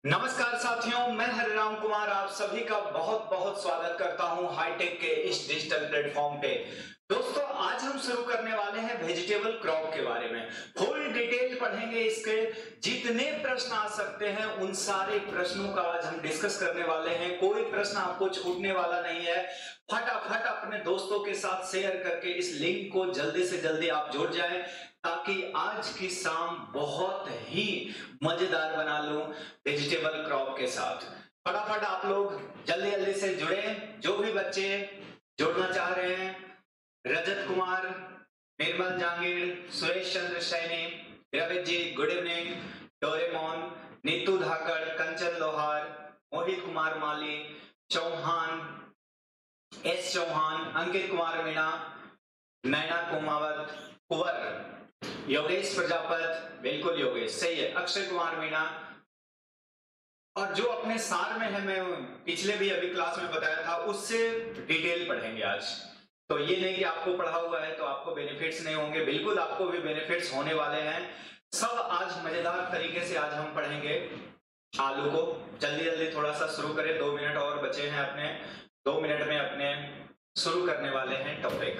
नमस्कार साथियों, मैं हरिराम कुमार आप सभी का बहुत बहुत स्वागत करता हूं हाईटेक के इस डिजिटल प्लेटफॉर्म पे। दोस्तों, आज हम शुरू करने वाले हैं वेजिटेबल क्रॉप के बारे में। फुल डिटेल पढ़ेंगे, इसके जितने प्रश्न आ सकते हैं उन सारे प्रश्नों का आज हम डिस्कस करने वाले हैं। कोई प्रश्न आपको छूटने वाला नहीं है। फटाफट अपने दोस्तों के साथ शेयर करके इस लिंक को जल्दी से जल्दी आप जुड़ जाएं, ताकि आज की शाम बहुत ही मजेदार बना लूं वेजिटेबल क्रॉप के साथ। फटाफट आप लोग जल्दी जल्दी से जुड़े, जो भी बच्चे जुड़ना चाह रहे हैं। रजत कुमार, निर्मल Jahangir, Suresh Chandra Saini, Ravi ji good evening, Doraemon, Neetu धाकड़, कंचन लोहार, मोहित कुमार माली, चौहान, एस चौहान, अंकित कुमार मीणा, नैना कुमावत, कुंवर, योगेश प्रजापत, बिल्कुल योगेश सही है, अक्षय कुमार मीणा। और जो अपने सार में है, मैं पिछले भी अभी क्लास में बताया था, उससे डिटेल पढ़ेंगे आज। तो ये नहीं कि आपको पढ़ा हुआ है तो आपको बेनिफिट्स नहीं होंगे, बिल्कुल आपको भी बेनिफिट्स होने वाले हैं। सब आज मजेदार तरीके से आज हम पढ़ेंगे आलू को। जल्दी जल्दी थोड़ा सा शुरू करें, 2 मिनट और बचे हैं अपने। 2 मिनट में अपने शुरू करने वाले हैं topic.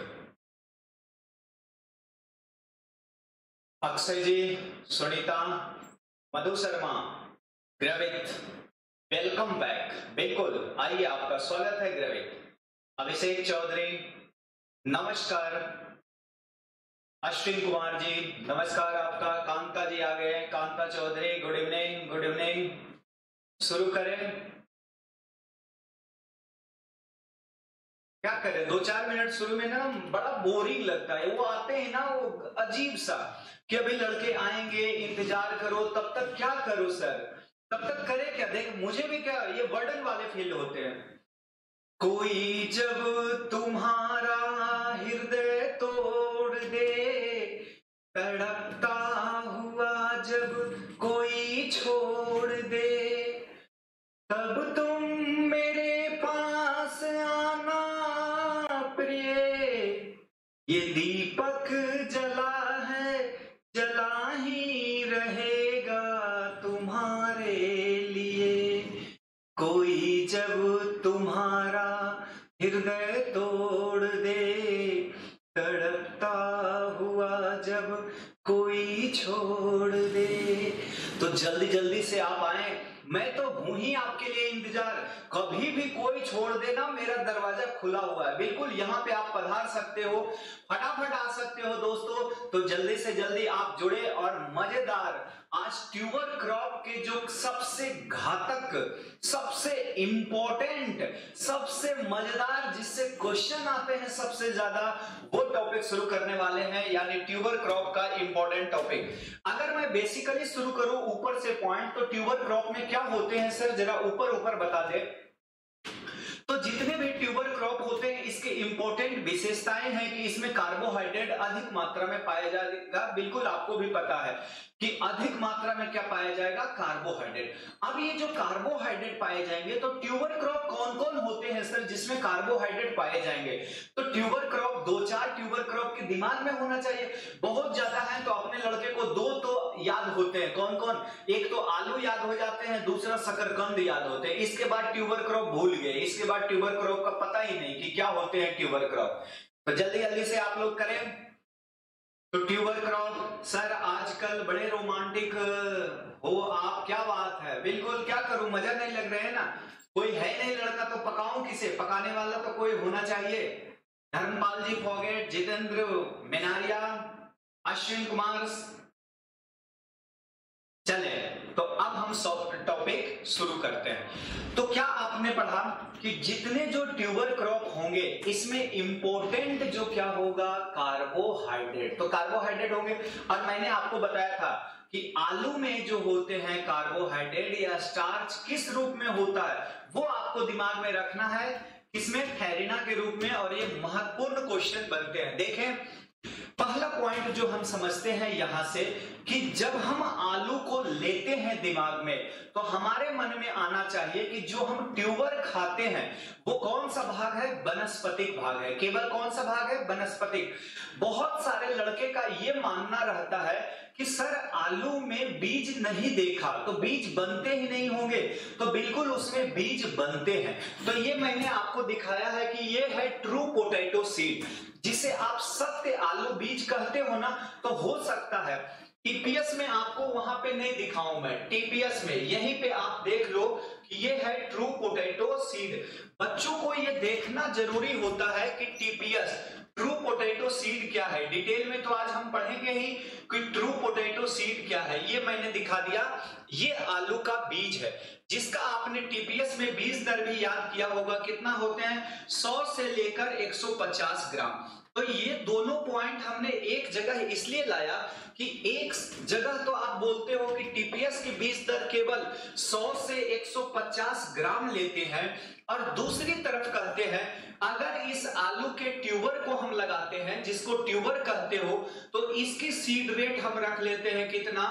Akshay ji, Sunita, Madhu Sharma, Gravit, welcome back. बिल्कुल आइए, आपका स्वागत है ग्रवित। अभिषेक चौधरी, नमस्कार। अश्विन कुमार जी, नमस्कार आपका। कांता जी आ गए, Kanta Chaudhary, good evening, good evening. शुरू करें, क्या करें। 2-4 मिनट शुरू में ना बड़ा बोरिंग लगता है, वो आते हैं ना वो अजीब सा कि अभी लड़के आएंगे, इंतजार करो, तब तक क्या करो सर, तब तक करे क्या। देख, मुझे भी क्या ये बर्डन वाले फील होते हैं। कोई जब तुम्हारा हृदय तोड़ दे, तड़पता हुआ जब कोई छोड़ दे, तब तुम मेरे पास आना प्रिय। ये दीपक जला है, जला ही रहेगा तुम्हारे लिए। कोई जब तुम्हारा हृदय तोड़ दे, तड़पता हुआ जब कोई छोड़ दे। तो जल्दी जल्दी से आप आए, मैं तो हूं ही आपके लिए इंतजार। कभी भी कोई छोड़ देना, मेरा दरवाजा खुला हुआ है, बिल्कुल यहाँ पे आप पधार सकते हो, फटाफट आ सकते हो दोस्तों। तो जल्दी से जल्दी आप जुड़े। और मजेदार आज ट्यूबर क्रॉप के जो सबसे घातक, सबसे इंपॉर्टेंट, सबसे मजेदार, जिससे क्वेश्चन आते हैं सबसे ज्यादा, वो टॉपिक शुरू करने वाले हैं, यानी ट्यूबर क्रॉप का इंपॉर्टेंट टॉपिक। अगर मैं बेसिकली शुरू करूं ऊपर से पॉइंट, तो ट्यूबर क्रॉप में क्या होते हैं सर, जरा ऊपर ऊपर बता दे। तो जितने भी ट्यूबर क्रॉप होते हैं, इसके इंपॉर्टेंट विशेषताएं हैं कि इसमें कार्बोहाइड्रेट अधिक मात्रा में पाया जाएगा। बिल्कुल आपको भी पता है कि अधिक मात्रा में क्या पाया जाएगा, कार्बोहाइड्रेट। अब ये जो कार्बोहाइड्रेट पाए जाएंगे, तो ट्यूबर क्रॉप कौन कौन होते हैं सर जिसमें कार्बोहाइड्रेट पाए जाएंगे। तो ट्यूबर क्रॉप, 2-4 ट्यूबर क्रॉप के दिमाग में होना चाहिए। बहुत ज्यादा है तो अपने लड़के को 2 तो याद होते हैं, कौन कौन। एक तो आलू याद हो जाते हैं, दूसरा शकरकंद याद होते हैं। इसके बाद ट्यूबर क्रॉप भूल गए, इसके बाद ट्यूबर क्रॉप का पता ही नहीं कि क्या होते हैं ट्यूबर क्रॉप। तो जल्दी जल्दी से आप लोग करें। तो ट्यूबर क्रॉप सर आजकल बड़े रोमांटिक हो आप, क्या बात है। बिल्कुल, क्या करूं, मजा नहीं लग रहे हैं ना। कोई है नहीं लड़का तो पकाऊं किसे, पकाने वाला तो कोई होना चाहिए। धर्मपाल जी फोगेट, जितेंद्र मेनारिया, अश्विन कुमार। चले, तो अब हम टॉपिक शुरू करते हैं। तो क्या आपने पढ़ा कि जितने जो ट्यूबर क्रॉप होंगे, इसमें इंपॉर्टेंट जो क्या होगा, कार्बोहाइड्रेट। तो कार्बोहाइड्रेट होंगे। और मैंने आपको बताया था कि आलू में जो होते हैं कार्बोहाइड्रेट या स्टार्च किस रूप में होता है, वो आपको दिमाग में रखना है, किसमें, फैरिना के रूप में। और ये महत्वपूर्ण क्वेश्चन बनते हैं। देखें, पहला पॉइंट जो हम समझते हैं यहां से, कि जब हम आलू को लेते हैं दिमाग में तो हमारे मन में आना चाहिए कि जो हम ट्यूबर खाते हैं वो कौन सा भाग है, वनस्पतिक भाग है। केवल कौन सा भाग है, वनस्पतिक। बहुत सारे लड़के का ये मानना रहता है कि सर आलू में बीज नहीं देखा तो बीज बनते ही नहीं होंगे, तो बिल्कुल उसमें बीज बनते हैं। तो ये मैंने आपको दिखाया है कि ये है ट्रू पोटैटो सीड, जिसे आप सत्य आलू बीज कहते हो ना। तो हो सकता है टीपीएस में आपको वहां पे नहीं दिखाऊं मैं, टीपीएस में यहीं पे आप देख लो कि ये है ट्रू पोटैटो सीड। बच्चों को ये देखना जरूरी होता है कि टीपीएस ट्रू पोटैटो सीड क्या है। डिटेल में तो आज हम पढ़ेंगे ही कि ट्रू पोटैटो सीड क्या है। ये मैंने दिखा दिया, ये आलू का बीज है जिसका आपने टीपीएस में बीज दर भी याद किया होगा, कितना होते हैं, 100 से लेकर 150 ग्राम। तो ये दोनों पॉइंट हमने एक जगह इसलिए लाया कि एक जगह तो आप बोलते हो कि टीपीएस की बीज दर केवल 100 से 150 ग्राम लेते हैं, और दूसरी तरफ कहते हैं अगर इस आलू के ट्यूबर को हम लगाते हैं, जिसको ट्यूबर कहते हो, तो इसकी सीड रेट हम रख लेते हैं कितना,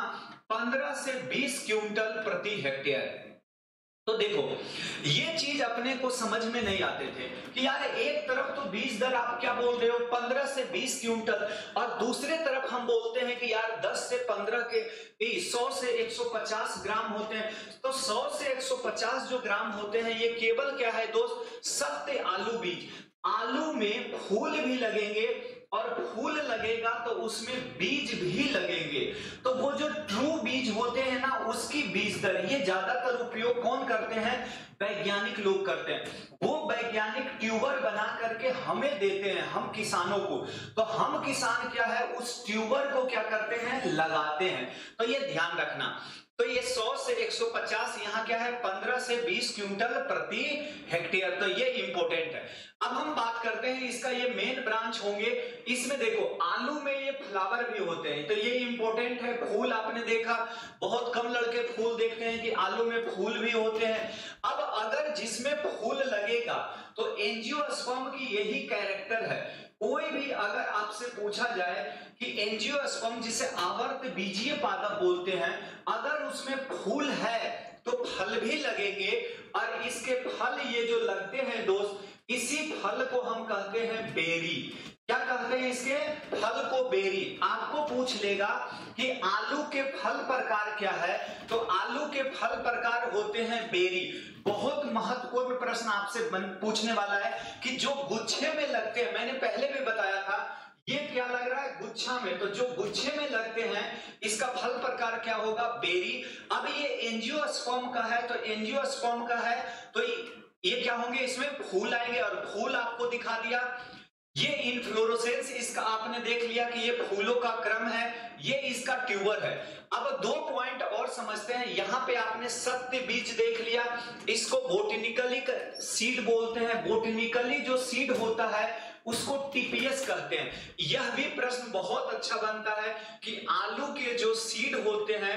15 से 20 क्विंटल प्रति हेक्टेयर। तो देखो ये चीज अपने को समझ में नहीं आते थे कि यार एक तरफ तो बीज दर आप क्या बोल रहे हो 15 से 20 क्विंटल, और दूसरे तरफ हम बोलते हैं कि यार 10 से 15 के 100 से 150 ग्राम होते हैं। तो 100 से 150 जो ग्राम होते हैं ये केवल क्या है दोस्त, सत्य आलू बीज। आलू में फूल भी लगेंगे और फूल लगेगा तो उसमें बीज भी लगेंगे। तो वो जो ट्रू बीज होते हैं ना उसकी बीज दर ये ज्यादातर उपयोग कौन करते हैं, वैज्ञानिक लोग करते हैं। वो वैज्ञानिक ट्यूबर बना करके हमें देते हैं, हम किसानों को। तो हम किसान क्या है उस ट्यूबर को क्या करते हैं, लगाते हैं। तो ये ध्यान रखना। तो ये 100 से 150, यहाँ क्या है 15 से 20 क्विंटल प्रति हेक्टेयर। तो ये इंपॉर्टेंट है। अब हम बात करते हैं इसका, ये मेन ब्रांच होंगे। इसमें देखो आलू में ये फ्लावर भी होते हैं, तो ये इंपॉर्टेंट है। फूल आपने देखा, बहुत कम लड़के फूल देखते हैं कि आलू में फूल भी होते हैं। अब अगर जिसमें फूल लगेगा तो एंजियोस्पर्म की यही कैरेक्टर है। कोई भी अगर आपसे पूछा जाए कि एंजियोस्पर्म जिसे आवर्त बीजीय पादप बोलते हैं, अगर उसमें फूल है तो फल भी लगेंगे, और इसके फल ये जो लगते हैं दोस्त, इसी फल को हम कहते हैं बेरी। क्या कहते हैं इसके फल को, बेरी। आपको पूछ लेगा कि आलू के फल प्रकार क्या है, तो आलू के फल प्रकार होते हैं बेरी। बहुत महत्वपूर्ण प्रश्न आपसे पूछने वाला है कि जो गुच्छे में लगते हैं, मैंने पहले भी बताया था ये क्या लग रहा है, गुच्छा में। तो जो गुच्छे में लगते हैं इसका फल प्रकार क्या होगा, बेरी। अब ये एंजियोस्पर्म का है, तो एंजियोस्पर्म का है तो ये क्या होंगे, इसमें फूल आएंगे, और फूल आपको दिखा दिया। ये इनफ्लोरोसेंस इसका आपने देख लिया कि ये फूलों का क्रम है, ये इसका ट्यूबर है। अब दो पॉइंट और समझते हैं। यहाँ पे आपने सत्य बीज देख लिया, इसको बोटेनिकली सीड बोलते हैं। बोटेनिकली जो सीड होता है उसको टीपीएस कहते हैं। यह भी प्रश्न बहुत अच्छा बनता है कि आलू के जो सीड होते हैं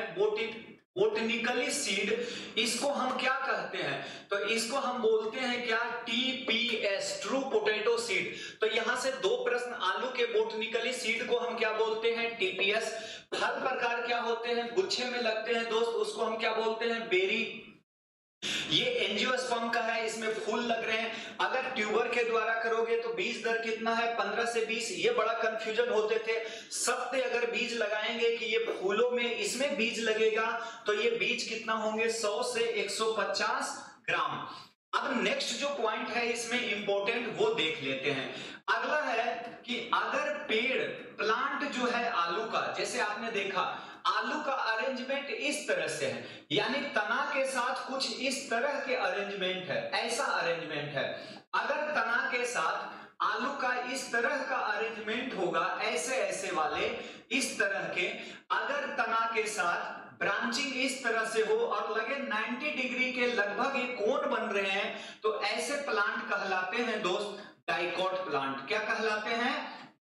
बोटेनिकली सीड, इसको हम क्या कहते हैं, तो इसको हम बोलते हैं क्या, टीपीएस, ट्रू पोटैटो सीड। तो यहां से दो प्रश्न, आलू के बोटेनिकली सीड को हम क्या बोलते हैं, टीपीएस। फल प्रकार क्या होते हैं, गुच्छे में लगते हैं दोस्त, उसको हम क्या बोलते हैं, बेरी। ये एंजियोस्पर्म का है, इसमें फूल लग रहे हैं। अगर ट्यूबर के द्वारा करोगे तो बीज दर कितना है, 15 से 20। ये बड़ा कंफ्यूजन होते थे। सत्य अगर बीज लगाएंगे कि ये फूलों में इसमें बीज लगेगा, तो ये बीज कितना होंगे, 100 से 150 ग्राम। अब नेक्स्ट जो पॉइंट है इसमें इंपॉर्टेंट वो देख लेते हैं। अगला है कि अगर पेड़, प्लांट जो है आलू का, जैसे आपने देखा आलू का अरेंजमेंट इस तरह से है, यानी तना के साथ कुछ इस तरह के अरेंजमेंट है, ऐसा अरेंजमेंट है। अगर तना के साथ आलू का इस तरह का अरेंजमेंट होगा, ऐसे ऐसे वाले इस तरह के, अगर तना के साथ ब्रांचिंग इस तरह से हो और लगे 90 डिग्री के लगभग ये कोण बन रहे हैं, तो ऐसे प्लांट कहलाते हैं दोस्त डाइकॉट प्लांट। क्या कहलाते हैं,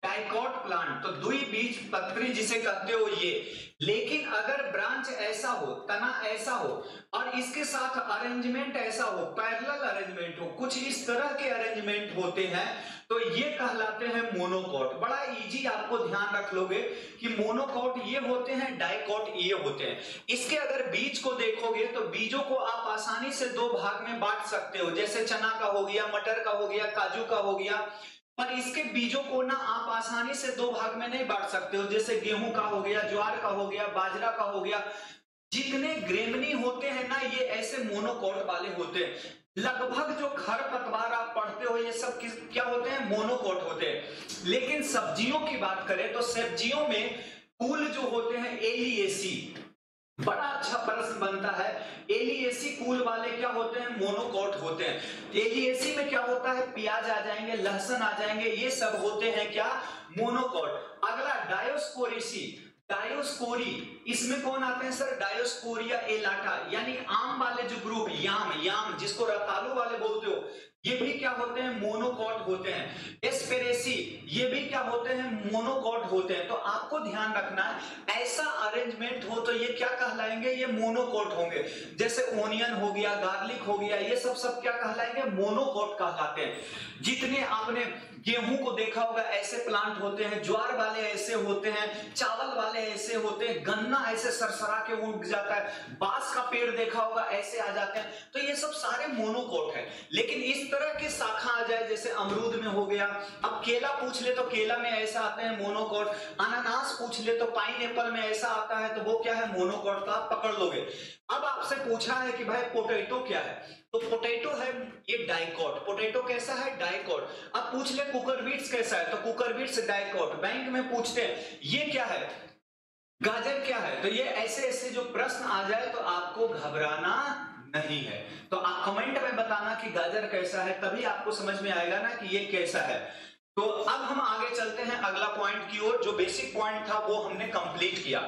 डाइकॉट प्लांट, तो द्विबीजपत्री जिसे कहते हो ये। लेकिन अगर ब्रांच ऐसा हो, तना ऐसा हो और इसके साथ अरेंजमेंट ऐसा हो, पैरेलल अरेंजमेंट हो, कुछ इस तरह के अरेंजमेंट होते हैं, तो ये कहलाते हैं मोनोकॉट। बड़ा इजी, आपको ध्यान रख लोगे कि मोनोकॉट ये होते हैं, डाइकॉट ये होते हैं। इसके अगर बीज को देखोगे तो बीजों को आप आसानी से दो भाग में बांट सकते हो, जैसे चना का हो गया, मटर का हो गया, काजू का हो गया। पर इसके बीजों को ना आप आसानी से दो भाग में नहीं बांट सकते हो, जैसे गेहूं का हो गया, ज्वार का हो गया, बाजरा का हो गया। जितने ग्रेमनी होते हैं ना, ये ऐसे मोनोकॉट वाले होते हैं। लगभग जो खरपतवार आप पढ़ते हो ये सब क्या होते हैं, मोनोकॉट होते हैं। लेकिन सब्जियों की बात करें तो सब्जियों में फूल जो होते हैं एलिएसी, बड़ा अच्छा प्रश्न बनता है, एलिएसी कुल वाले क्या होते हैं, मोनोकॉट होते हैं। एलिएसी में क्या होता है, प्याज आ जाएंगे, लहसुन आ जाएंगे, ये सब होते हैं क्या, मोनोकॉट। अगला डायोस्पोरेसी, डायोस्पोरी, इसमें कौन आते हैं सर, डायोस्पोरिया एलाटा, यानी आम वाले जो ग्रुप, याम जिसको रतालू वाले बोलते हो, ये भी क्या होते हैं, मोनोकॉट होते हैं। एस्पेरेसी, ये भी क्या होते हैं, मोनोकॉट होते हैं। तो आपको ध्यान रखना है, ऐसा अरेंजमेंट हो तो ये क्या कहलाएंगे, ये मोनोकॉट होंगे। जैसे ओनियन हो गया, गार्लिक हो गया, ये सब क्या कहलाएंगे, मोनोकॉट कहलाते हैं। जितने आपने गेहूं को देखा होगा ऐसे प्लांट होते हैं, ज्वार वाले ऐसे होते हैं, चावल वाले ऐसे होते हैं, गन्ना ऐसे सरसरा के उग जाता है, बांस का पेड़ देखा होगा ऐसे आ जाते हैं। तो ये सब सारे मोनोकॉट है। लेकिन इस तरह की शाखा आ जाए, जैसे अमरूद में हो गया, अब केला पूछ ले तो केला में ऐसा आते हैं मोनोकॉट, अनानास पूछ ले तो पाइनएप्पल में ऐसा आता है, तो वो क्या है, मोनोकॉट, तो आप पकड़ लोगे। अब आपसे पूछा है कि भाई पोटैटो क्या है, तो पोटैटो है ये डाइकॉट। पोटैटो कैसा है, डाइकॉट। अब पूछ ले कुकुरबिट्स कैसा है, तो कुकुरबिट्स डाइकॉट। बैंक में पूछते हैं ये क्या है, गाजर क्या है। तो ये ऐसे ऐसे जो प्रश्न आ जाए तो आपको घबराना नहीं है। तो आप कमेंट में बताना कि गाजर कैसा है, तभी आपको समझ में आएगा ना कि ये कैसा है। तो अब हम आगे चलते हैं अगला पॉइंट की ओर। जो बेसिक पॉइंट था वो हमने कंप्लीट किया।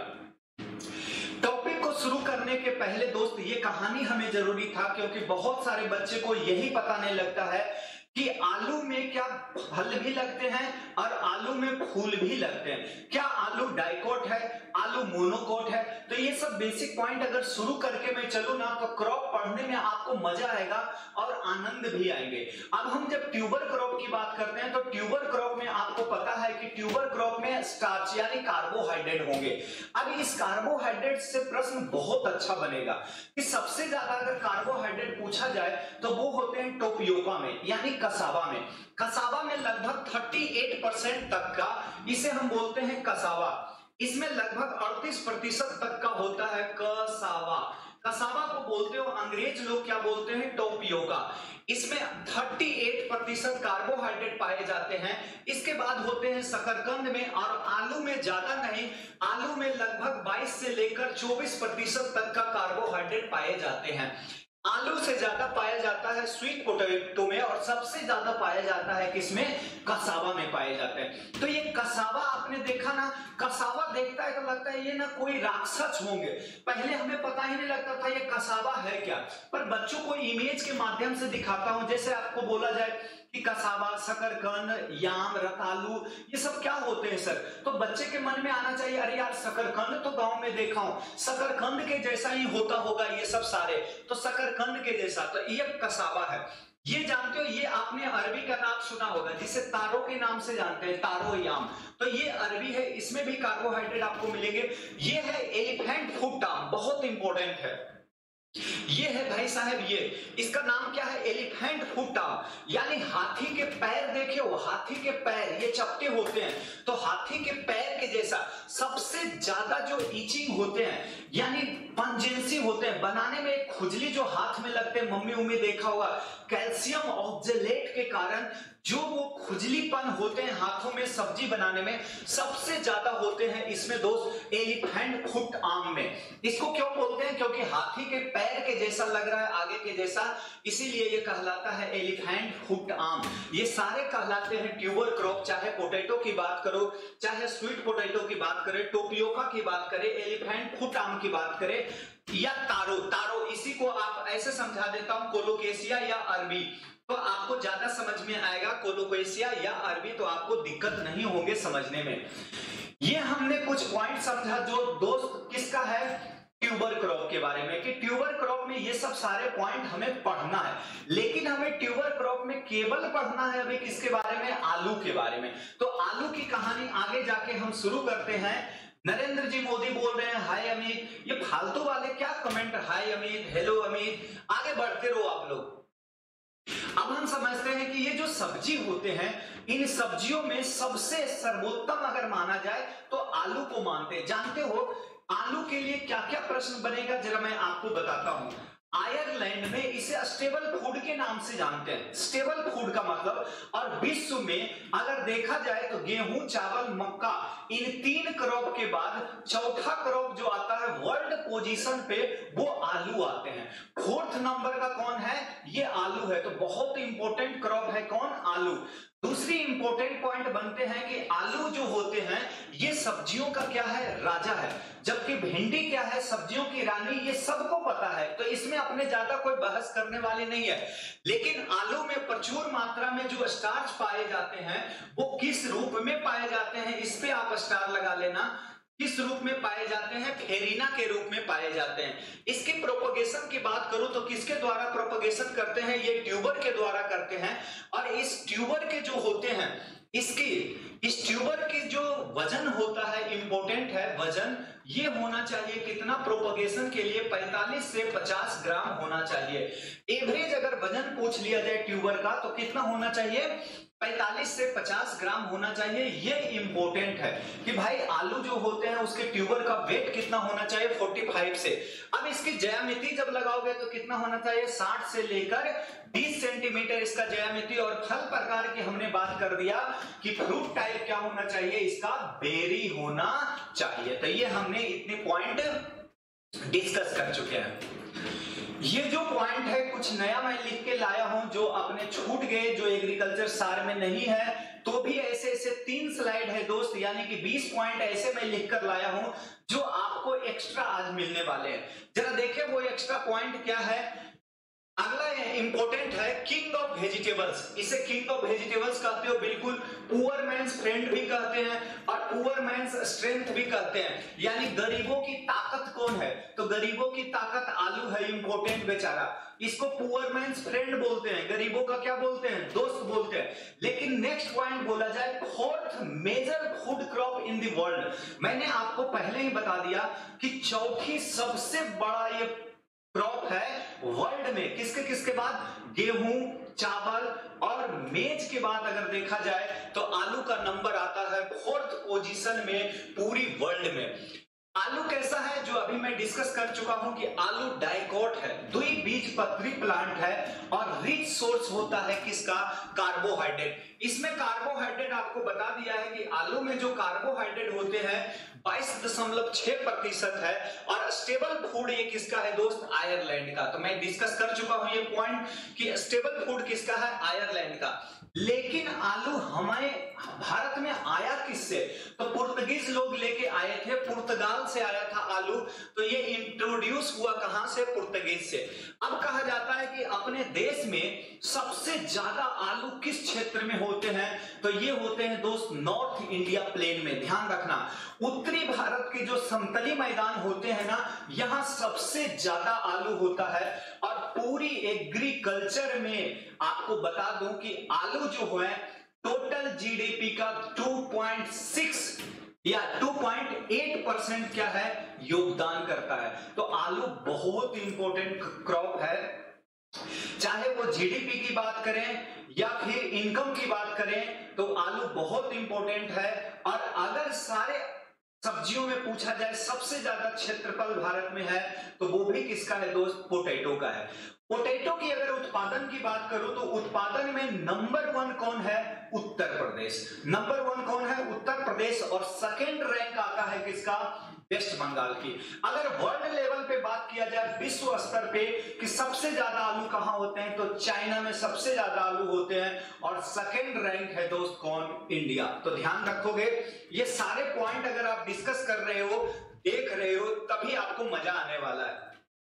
टॉपिक को शुरू करने के पहले दोस्त ये कहानी हमें जरूरी था, क्योंकि बहुत सारे बच्चे को यही पता नहीं लगता है कि आलू में क्या फल भी लगते हैं और आलू में फूल भी लगते हैं। क्या आलू डाइकॉट है, आलू मोनोकॉट है। तो ये सब बेसिक पॉइंट अगर शुरू करके मैं चलूं ना, तो क्रॉप पढ़ने में आपको मजा आएगा और आनंद भी आएंगे। अब हम जब ट्यूबर क्रॉप की बात करते हैं, तो ट्यूबर क्रॉप में आपको पता है कि ट्यूबर क्रॉप में स्टार्च यानी कार्बोहाइड्रेट होंगे। अब इस कार्बोहाइड्रेट से प्रश्न बहुत अच्छा बनेगा कि सबसे ज्यादा अगर कार्बोहाइड्रेट पूछा जाए तो वो होते हैं टोपियोका में, यानी कसावा में। कसावा में लगभग 38% तक का, इसे हम बोलते हैं कसावा। इसमें लगभग 38% तक का होता है कसावा। कसावा को बोलते हो अंग्रेज लोग क्या बोलते हैं, टोपियोका। इसमें 38% कार्बोहाइड्रेट पाए जाते हैं। इसके बाद होते हैं शकरकंद में, और आलू में ज्यादा नहीं, आलू में लगभग 22 से लेकर 24% तक का कार्बोहाइड्रेट पाए जाते हैं। आलू से ज्यादा पाया जाता है स्वीट पोटैटो में, और सबसे ज्यादा पाया जाता है किसमें, कसावा में पाए जाते हैं। तो ये कसावा आपने देखा ना, कसावा देखता है तो लगता है ये ना कोई राक्षस होंगे। पहले हमें पता ही नहीं लगता था ये कसावा है क्या, पर बच्चों को इमेज के माध्यम से दिखाता हूं। जैसे आपको बोला जाए कि कसावा, शकरकंद, याम, रतालू, ये सब क्या होते हैं सर, तो बच्चे के मन में आना चाहिए अरे यार शकरकंद तो गांव में देखा हूं, शकरकंद के जैसा ही होता होगा ये सब सारे, तो शकरकंद के जैसा, तो ये कसावा है। ये जानते हो, ये आपने अरबी का नाम सुना होगा जिसे तारो के नाम से जानते हैं, तारो याम। तो ये अरबी है, इसमें भी कार्बोहाइड्रेट आपको मिलेंगे। ये है एलिफेंट फूड टाम, बहुत इंपॉर्टेंट है। ये है भाई साहब, ये इसका नाम क्या है, एलिफेंट फूट टाम, यानी हाथी के पैर देखे हो, हाथी के पैर ये चपटे होते हैं, तो हाथी के पैर के जैसा सबसे ज्यादा जो ईचिंग होते हैं यानी पंजेंसी होते हैं, बनाने में एक खुजली जो हाथ में लगते हैं, मम्मी उम्मी देखा होगा, कैल्शियम ऑक्जेलेट के कारण जो वो खुजलीपन होते हैं हाथों में सब्जी बनाने में, सबसे ज्यादा होते हैं इसमें दोस्त एलिफेंट फुट आर्म में। इसको क्यों बोलते हैं, क्योंकि हाथी के पैर के जैसा लग रहा है, आगे के जैसा, इसीलिए ये कहलाता है एलिफेंट फुट आर्म। ये सारे कहलाते हैं ट्यूबर क्रॉप, चाहे पोटैटो की बात करो, चाहे स्वीट पोटैटो की बात करें, टोपियोका की बात करें, एलिफेंट फुट आर्म की बात करें, या तारो, तारो इसी को आप ऐसे समझा देता हूं, कोलोकेशिया या अरबी, तो आपको ज्यादा समझ में आएगा। कोलोकेशिया या अरबी तो आपको दिक्कत नहीं होंगे समझने में। ये हमने कुछ पॉइंट समझा जो दोस्त किसका है, ट्यूबर क्रॉप के बारे में, कि ट्यूबर क्रॉप में ये सब सारे पॉइंट हमें पढ़ना है। लेकिन हमें ट्यूबर क्रॉप में केवल पढ़ना है अभी किसके बारे में, आलू के बारे में। तो आलू की कहानी आगे जाके हम शुरू करते हैं। नरेंद्र जी मोदी बोल रहे हैं हाय अमित, ये फालतू वाले क्या comment, hi Amit, hello Amit, आगे बढ़ते रहो आप लोग। अब हम समझते हैं कि ये जो सब्जी होते हैं, इन सब्जियों में सबसे सर्वोत्तम अगर माना जाए तो आलू को मानते हैं। जानते हो आलू के लिए क्या क्या प्रश्न बनेगा, जरा मैं आपको बताता हूं। आयरलैंड में इसे स्टेबल फूड के नाम से जानते हैं, स्टेबल फूड का मतलब, और विश्व में अगर देखा जाए तो गेहूं, चावल, मक्का, इन 3 क्रॉप के बाद चौथा क्रॉप जो आता है वर्ल्ड पोजीशन पे वो आलू आते हैं। 4th नंबर का कौन है, ये आलू है। तो बहुत इंपॉर्टेंट क्रॉप है कौन, आलू। दूसरी इंपॉर्टेंट पॉइंट बनते हैं कि आलू जो होते हैं ये सब्जियों का क्या है, राजा है, जबकि भिंडी क्या है, सब्जियों की रानी। ये सबको पता है, तो इसमें अपने ज्यादा कोई बहस करने वाली नहीं है। लेकिन आलू में प्रचुर मात्रा में जो स्टार्च पाए जाते हैं वो किस रूप में पाए जाते हैं, इस पे आप स्टार लगा लेना। किस रूप में पाए जाते हैं, फेरिना के रूप में पाए जाते हैं। इसके प्रोपगेशन की बात करूं तो किसके द्वारा प्रोपगेशन करते हैं, ये ट्यूबर के द्वारा करते हैं। और इस ट्यूबर के जो होते हैं, इस ट्यूबर की जो वजन होता है, इंपॉर्टेंट है वजन, ये होना चाहिए कितना, प्रोपगेशन के लिए 45 से 50 ग्राम होना चाहिए। एवरेज अगर वजन पूछ लिया जाए ट्यूबर का तो कितना होना चाहिए, 45 से 50 ग्राम होना चाहिए। ये इंपॉर्टेंट है कि भाई आलू जो होते हैं उसके ट्यूबर का वेट कितना होना चाहिए, 45 से। अब इसकी ज्यामिति जब लगाओगे तो कितना होना चाहिए, 60 से लेकर 20 सेंटीमीटर इसका ज्यामिति। और फल प्रकार की हमने बात कर दिया कि फ्रूट टाइप क्या होना चाहिए, इसका बेरी होना चाहिए। तो ये हमने इतने पॉइंट डिस्कस कर चुके हैं। ये जो पॉइंट है कुछ नया मैं लिख के लाया हूं जो अपने छूट गए, जो एग्रीकल्चर सार में नहीं है, तो भी ऐसे ऐसे 3 स्लाइड है दोस्त, यानी कि 20 पॉइंट ऐसे मैं लिख कर लाया हूं जो आपको एक्स्ट्रा आज मिलने वाले हैं। जरा देखें वो एक्स्ट्रा पॉइंट क्या है। अगला इंपॉर्टेंट है किंग ऑफ वेजिटेबल्स। इसे किंग ऑफ वेजिटेबल्स कहते हो, बिल्कुल पुअर मैन्स फ्रेंड भी कहते हैं और पुअर मैन्स स्ट्रेंथ भी कहते हैं। यानी गरीबों की ताकत कौन है, तो गरीबों की ताकत आलू है, इंपॉर्टेंट बेचारा। इसको पुअर मैन्स फ्रेंड बोलते हैं, गरीबों का क्या बोलते हैं, दोस्त बोलते हैं। लेकिन नेक्स्ट पॉइंट बोला जाए, 4th major food crop in the world. मैंने आपको पहले ही बता दिया कि चौथी सबसे बड़ा ये क्रॉप है वर्ल्ड में, किसके किसके बाद, गेहूं, चावल और मेज के बाद अगर देखा जाए तो आलू का नंबर आता है 4th पोजीशन में पूरी वर्ल्ड में। आलू कैसा है, जो अभी मैं डिस्कस कर चुका हूं कि आलू डाइकोट है, द्विबीजपत्री प्लांट है और रिच सोर्स होता है किसका, कार्बोहाइड्रेट। इसमें कार्बोहाइड्रेट आपको बता दिया है कि आलू में जो कार्बोहाइड्रेट होते हैं 22.6% है। और स्टेबल फूड ये किसका है दोस्त, आयरलैंड का। तो मैं डिस्कस कर चुका हूं ये पॉइंट कि स्टेबल फूड किसका है, आयरलैंड का। लेकिन आलू हमारे भारत में आया किससे, तो पुर्तगीज लोग लेके आए थे, पुर्तगाल से आया था आलू। तो ये इंट्रोड्यूस हुआ कहां से, पुर्तगीज से। अब कहा जाता है कि अपने देश में सबसे ज्यादा आलू किस क्षेत्र में होते हैं, तो ये होते हैं दोस्त नॉर्थ इंडिया प्लेन में। ध्यान रखना, उत्तरी भारत के जो समतली मैदान होते हैं ना, यहां सबसे ज्यादा आलू होता है। और पूरी एग्रीकल्चर में आपको बता दूं कि आलू जो है टोटल जीडीपी का 2.6 या 2.8% क्या है, योगदान करता है। तो आलू बहुत इंपॉर्टेंट क्रॉप है, चाहे वो जीडीपी की बात करें या फिर इनकम की बात करें, तो आलू बहुत इंपॉर्टेंट है। और अगर सारे सब्जियों में पूछा जाए सबसे ज्यादा क्षेत्रफल भारत में है, तो वो भी किसका है दोस्त, पोटैटो का है। पोटैटो की अगर उत्पादन की बात करूं तो उत्पादन में नंबर 1 कौन है, उत्तर प्रदेश। नंबर 1 कौन है, उत्तर प्रदेश। और सेकंड रैंक आता है किसका, वेस्ट बंगाल की। अगर वर्ल्ड लेवल पे बात किया जाए, विश्व स्तर पे, कि सबसे ज्यादा आलू कहां होते हैं, तो चाइना में सबसे ज्यादा आलू होते हैं, और सेकंड रैंक है दोस्त कौन, इंडिया। तो ध्यान रखोगे, ये सारे पॉइंट अगर आप डिस्कस कर रहे हो, देख रहे हो, तभी आपको मजा आने वाला है।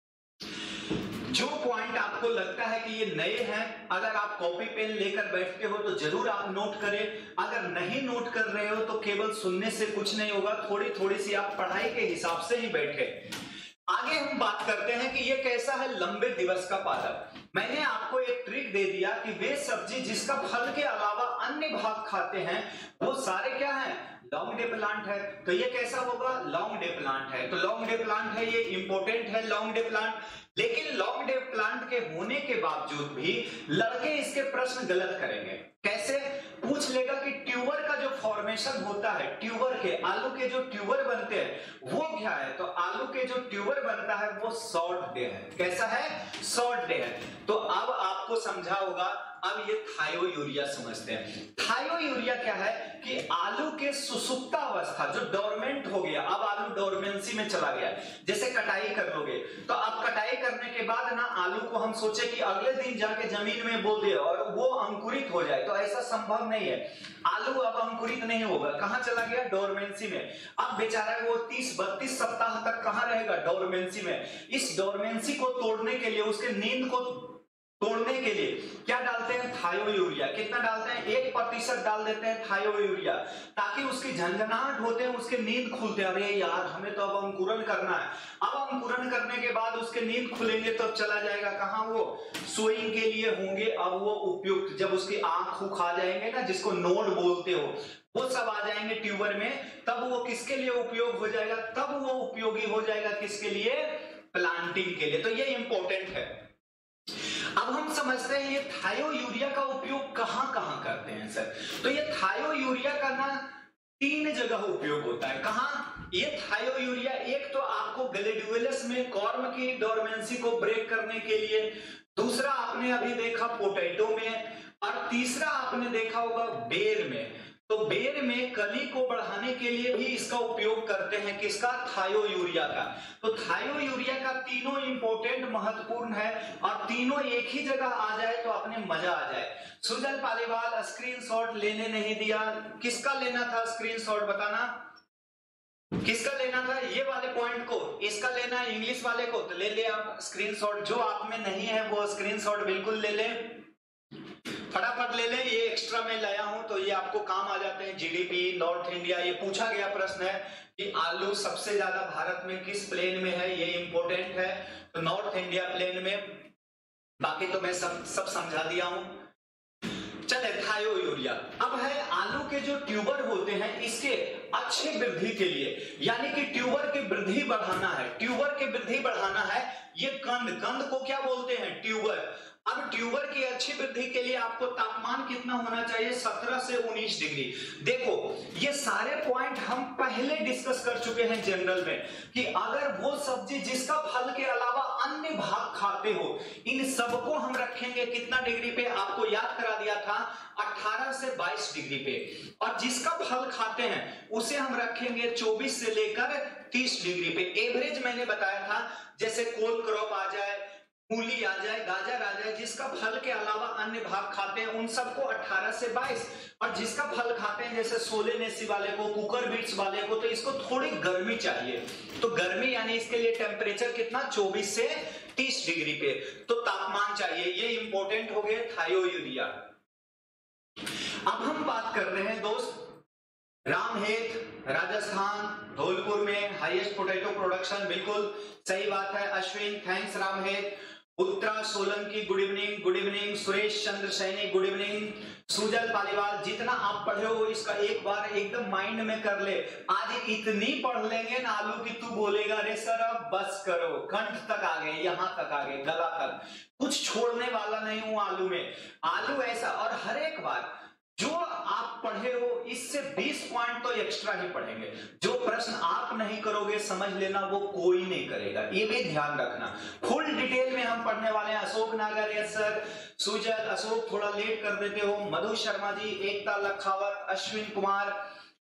जो पॉइंट आपको लगता है कि ये नए हैं, अगर आप कॉपी पेन लेकर बैठते हो तो जरूर आप नोट करें। अगर नहीं नोट कर रहे हो तो केवल सुनने से कुछ नहीं होगा, थोड़ी थोड़ी सी आप पढ़ाई के हिसाब से ही बैठे। आगे हम बात करते हैं कि ये कैसा है लंबे दिवस का पादप। मैंने आपको एक ट्रिक दे दिया कि वे सब्जी जिसका फल के अलावा अन्य भाग खाते हैं वो सारे क्या है, लॉन्ग डे प्लांट है। तो ये कैसा होगा, लॉन्ग डे प्लांट है। तो लॉन्ग डे प्लांट है, ये इंपॉर्टेंट है लॉन्ग डे प्लांट। लेकिन लॉन्ग डे प्लांट के होने के बावजूद भी लड़के इसके प्रश्न गलत करेंगे। कैसे, पूछ लेगा कि ट्यूबर का जो फॉर्मेशन होता है, ट्यूबर के, आलू के जो ट्यूबर बनते हैं वो क्या है, तो आलू के जो ट्यूबर बनता है वो शॉर्ट डे है। कैसा है, शॉर्ट डे है। तो अब आपको समझा होगा। अब ये थायोयूरिया समझते हैं। थायोयूरिया क्या है कि आलू के सुसुप्ता अवस्था जो डोरमेंट हो गया, अब आलू डोरमेंसी में चला गया। जैसे कटाई कर लोगे, तो अब कटाई करने के बाद ना आलू को हम सोचे कि अगले दिन जाके जमीन में बो दे और वो अंकुरित हो जाए, तो ऐसा संभव नहीं है। आलू अब अंकुरित नहीं होगा, कहां चला गया, डोरमेंसी में। अब बेचारा वो 30-32 सप्ताह तक कहां रहेगा, डोरमेंसी में। इस डोरमेंसी को तोड़ने के लिए, उसके नींद को तोड़ने के लिए क्या डालते हैं, थायोयूरिया। कितना डालते हैं, 1% डाल देते हैं थायोयूरिया, ताकि उसकी झंझनाहट होते हैं, उसके नींद खुलते हैं। अरे यार हमें तो अब अंकुरन करना है। अब अंकुरन करने के बाद उसके नींद खुलेंगे तो चला जाएगा कहां, वो सोइंग के लिए होंगे। अब वो उपयुक्त, जब उसकी आंख उख आ जाएंगे ना, जिसको नोड बोलते हो, वो सब आ जाएंगे ट्यूबर में, तब वो किसके लिए उपयोग हो जाएगा, तब वो उपयोगी हो जाएगा किसके लिए, प्लांटिंग के लिए। तो ये इंपॉर्टेंट है। अब हम समझते हैं ये थायोयूरिया का उपयोग कहां कहां करते हैं सर। तो ये थायोयूरिया का ना 3 जगह उपयोग होता है। कहां, ये थायोयूरिया, एक तो आपको ग्लेडुलस में कॉर्म की डोरमेंसी को ब्रेक करने के लिए, दूसरा आपने अभी देखा पोटैटो में, और तीसरा आपने देखा होगा बेर में। तो बेर में कली को बढ़ाने के लिए भी इसका उपयोग करते हैं, किसका, थायोयूरिया का। तो थायोयूरिया का तीनों इंपॉर्टेंट, महत्वपूर्ण है, और तीनों एक ही जगह आ जाए तो अपने मजा आ जाए। सुजल पालीवाल स्क्रीनशॉट लेने नहीं दिया, किसका लेना था स्क्रीनशॉट, बताना किसका लेना था, ये वाले पॉइंट को, इसका लेना है इंग्लिश वाले को, तो ले ले आप स्क्रीनशॉट। जो आप में नहीं है वो स्क्रीनशॉट बिल्कुल ले ले, फटाफट ले ले। ये एक्स्ट्रा में लाया हूं तो ये आपको काम आ जाते हैं। जीडीपी, नॉर्थ इंडिया, ये पूछा गया प्रश्न है कि आलू सबसे ज्यादा भारत में किस प्लेन में है, ये इंपॉर्टेंट है। तो नॉर्थ इंडिया प्लेन में, बाकी तो मैं सब समझा दिया हूं। चले, थायोयूरिया। अब है आलू के जो ट्यूबर होते हैं, इसके अच्छे वृद्धि के लिए, यानी कि ट्यूबर की वृद्धि बढ़ाना है, ट्यूबर की वृद्धि बढ़ाना है। ये कंद को क्या बोलते हैं, ट्यूबर। अब ट्यूबर की अच्छी वृद्धि के लिए आपको तापमान कितना होना चाहिए, 17 से 19 डिग्री। देखो ये सारे पॉइंट हम पहले डिस्कस कर चुके हैं जनरल में, कि अगर वो सब्जी जिसका फल के अलावा अन्य भाग खाते हो, इन सबको हम रखेंगे कितना डिग्री पे, आपको याद करा दिया था 18 से 22 डिग्री पे, और जिसका फल खाते हैं उसे हम रखेंगे 24 से लेकर 30 डिग्री पे। एवरेज मैंने बताया था, जैसे कोल क्रॉप आ जाए, मूली आ जाए, गाजर आ जाए, जिसका फल के अलावा अन्य भाग खाते हैं उन सबको 18 से 22, और जिसका फल खाते हैं जैसे सोलेनेसी वाले को, कुकर बीट्स वाले को, तो इसको थोड़ी गर्मी चाहिए। तो गर्मी यानी इसके लिए टेम्परेचर कितना, 24 से 30 डिग्री पे तो तापमान चाहिए। ये इंपॉर्टेंट हो गए थायोयूरिया। अब हम बात कर रहे हैं दोस्त, रामहेत राजस्थान, धौलपुर में हाईएस्ट पोटैटो प्रोडक्शन, बिल्कुल सही बात है। Ashwin, thanks Ramhet. Uttara Solanki, good evening. Good evening. Suresh Chandra Saini, good evening. Sujal Paliwal, जितना आप पढ़े हो इसका एक बार एकदम माइंड में कर ले। आज इतनी पढ़ लेंगे ना आलू की, तू बोलेगा अरे सर अब बस करो, कंठ तक आ गए, यहां तक आ गए, गला तक, कुछ छोड़ने वाला नहीं हूं आलू में। आलू ऐसा, और हर एक बार जो आप पढ़े हो इससे 20 पॉइंट तो एक्स्ट्रा ही पढ़ेंगे। जो प्रश्न आप नहीं करोगे समझ लेना वो कोई नहीं करेगा, ये भी ध्यान रखना। फुल डिटेल में हम पढ़ने वाले हैं। अशोक नागर, यस सर। सुजल, अशोक थोड़ा लेट कर देते हो। मधु शर्मा जी, एकता लखावत, अश्विन कुमार,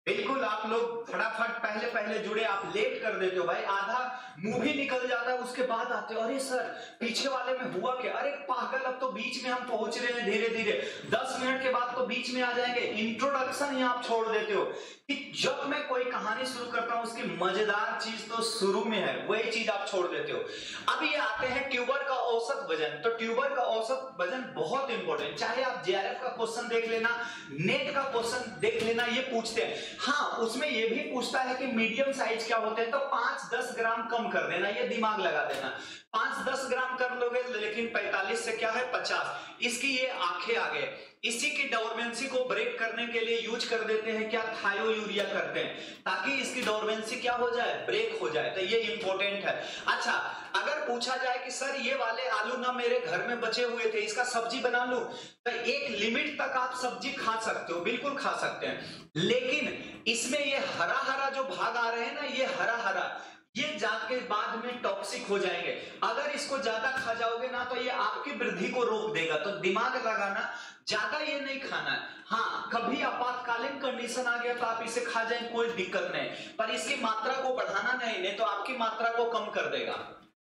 बिल्कुल, आप लोग फटाफट पहले पहले जुड़े, आप लेट कर देते हो भाई, आधा मूवी निकल जाता है, उसके बाद आते हो, अरे सर पीछे वाले में हुआ क्या, अरे पागल अब तो बीच में हम पहुंच रहे हैं धीरे धीरे, 10 मिनट के बाद तो बीच में आ जाएंगे। इंट्रोडक्शन ही आप छोड़ देते हो कि जब मैं कोई कहानी शुरू करता हूं उसकी मजेदार चीज तो शुरू में है, वही चीज आप छोड़ देते हो। अब ये आते हैं ट्यूबर का औसत वजन। तो ट्यूबर का औसत वजन बहुत इंपॉर्टेंट, चाहे आप जेआरएफ का क्वेश्चन देख लेना, नेट का क्वेश्चन देख लेना, ये पूछते हैं। हाँ, उसमें ये भी पूछता है कि मीडियम साइज क्या होते हैं, तो 5-10 ग्राम कम कर देना, ये दिमाग लगा देना, 5-10 ग्राम कर लोगे, लेकिन 45 से क्या है 50, इसकी ये आंखें आ गए। इसी की डोरमेंसी को ब्रेक करने के लिए यूज कर देते हैं क्या, थायोयूरिया करते हैं, ताकि इसकी डोरमेंसी क्या हो जाए, ब्रेक हो जाए। तो ये इंपॉर्टेंट है। अच्छा, अगर पूछा जाए कि सर ये वाले आलू ना मेरे घर में बचे हुए थे, इसका सब्जी बना लूं, तो एक लिमिट तक आप सब्जी खा सकते हो, बिल्कुल खा सकते हैं, लेकिन इसमें ये हरा हरा जो भाग आ रहे हैं ना, ये हरा हरा, ये जाके बाद में टॉक्सिक हो जाएंगे। अगर इसको ज्यादा खा जाओगे ना तो ये आपकी वृद्धि को रोक देगा। तो दिमाग लगाना, ज्यादा ये नहीं खाना है। हाँ, कभी आपातकालीन कंडीशन आ गया तो आप इसे खा जाए, कोई दिक्कत नहीं, पर इसकी मात्रा को बढ़ाना नहीं तो आपकी मात्रा को कम कर देगा।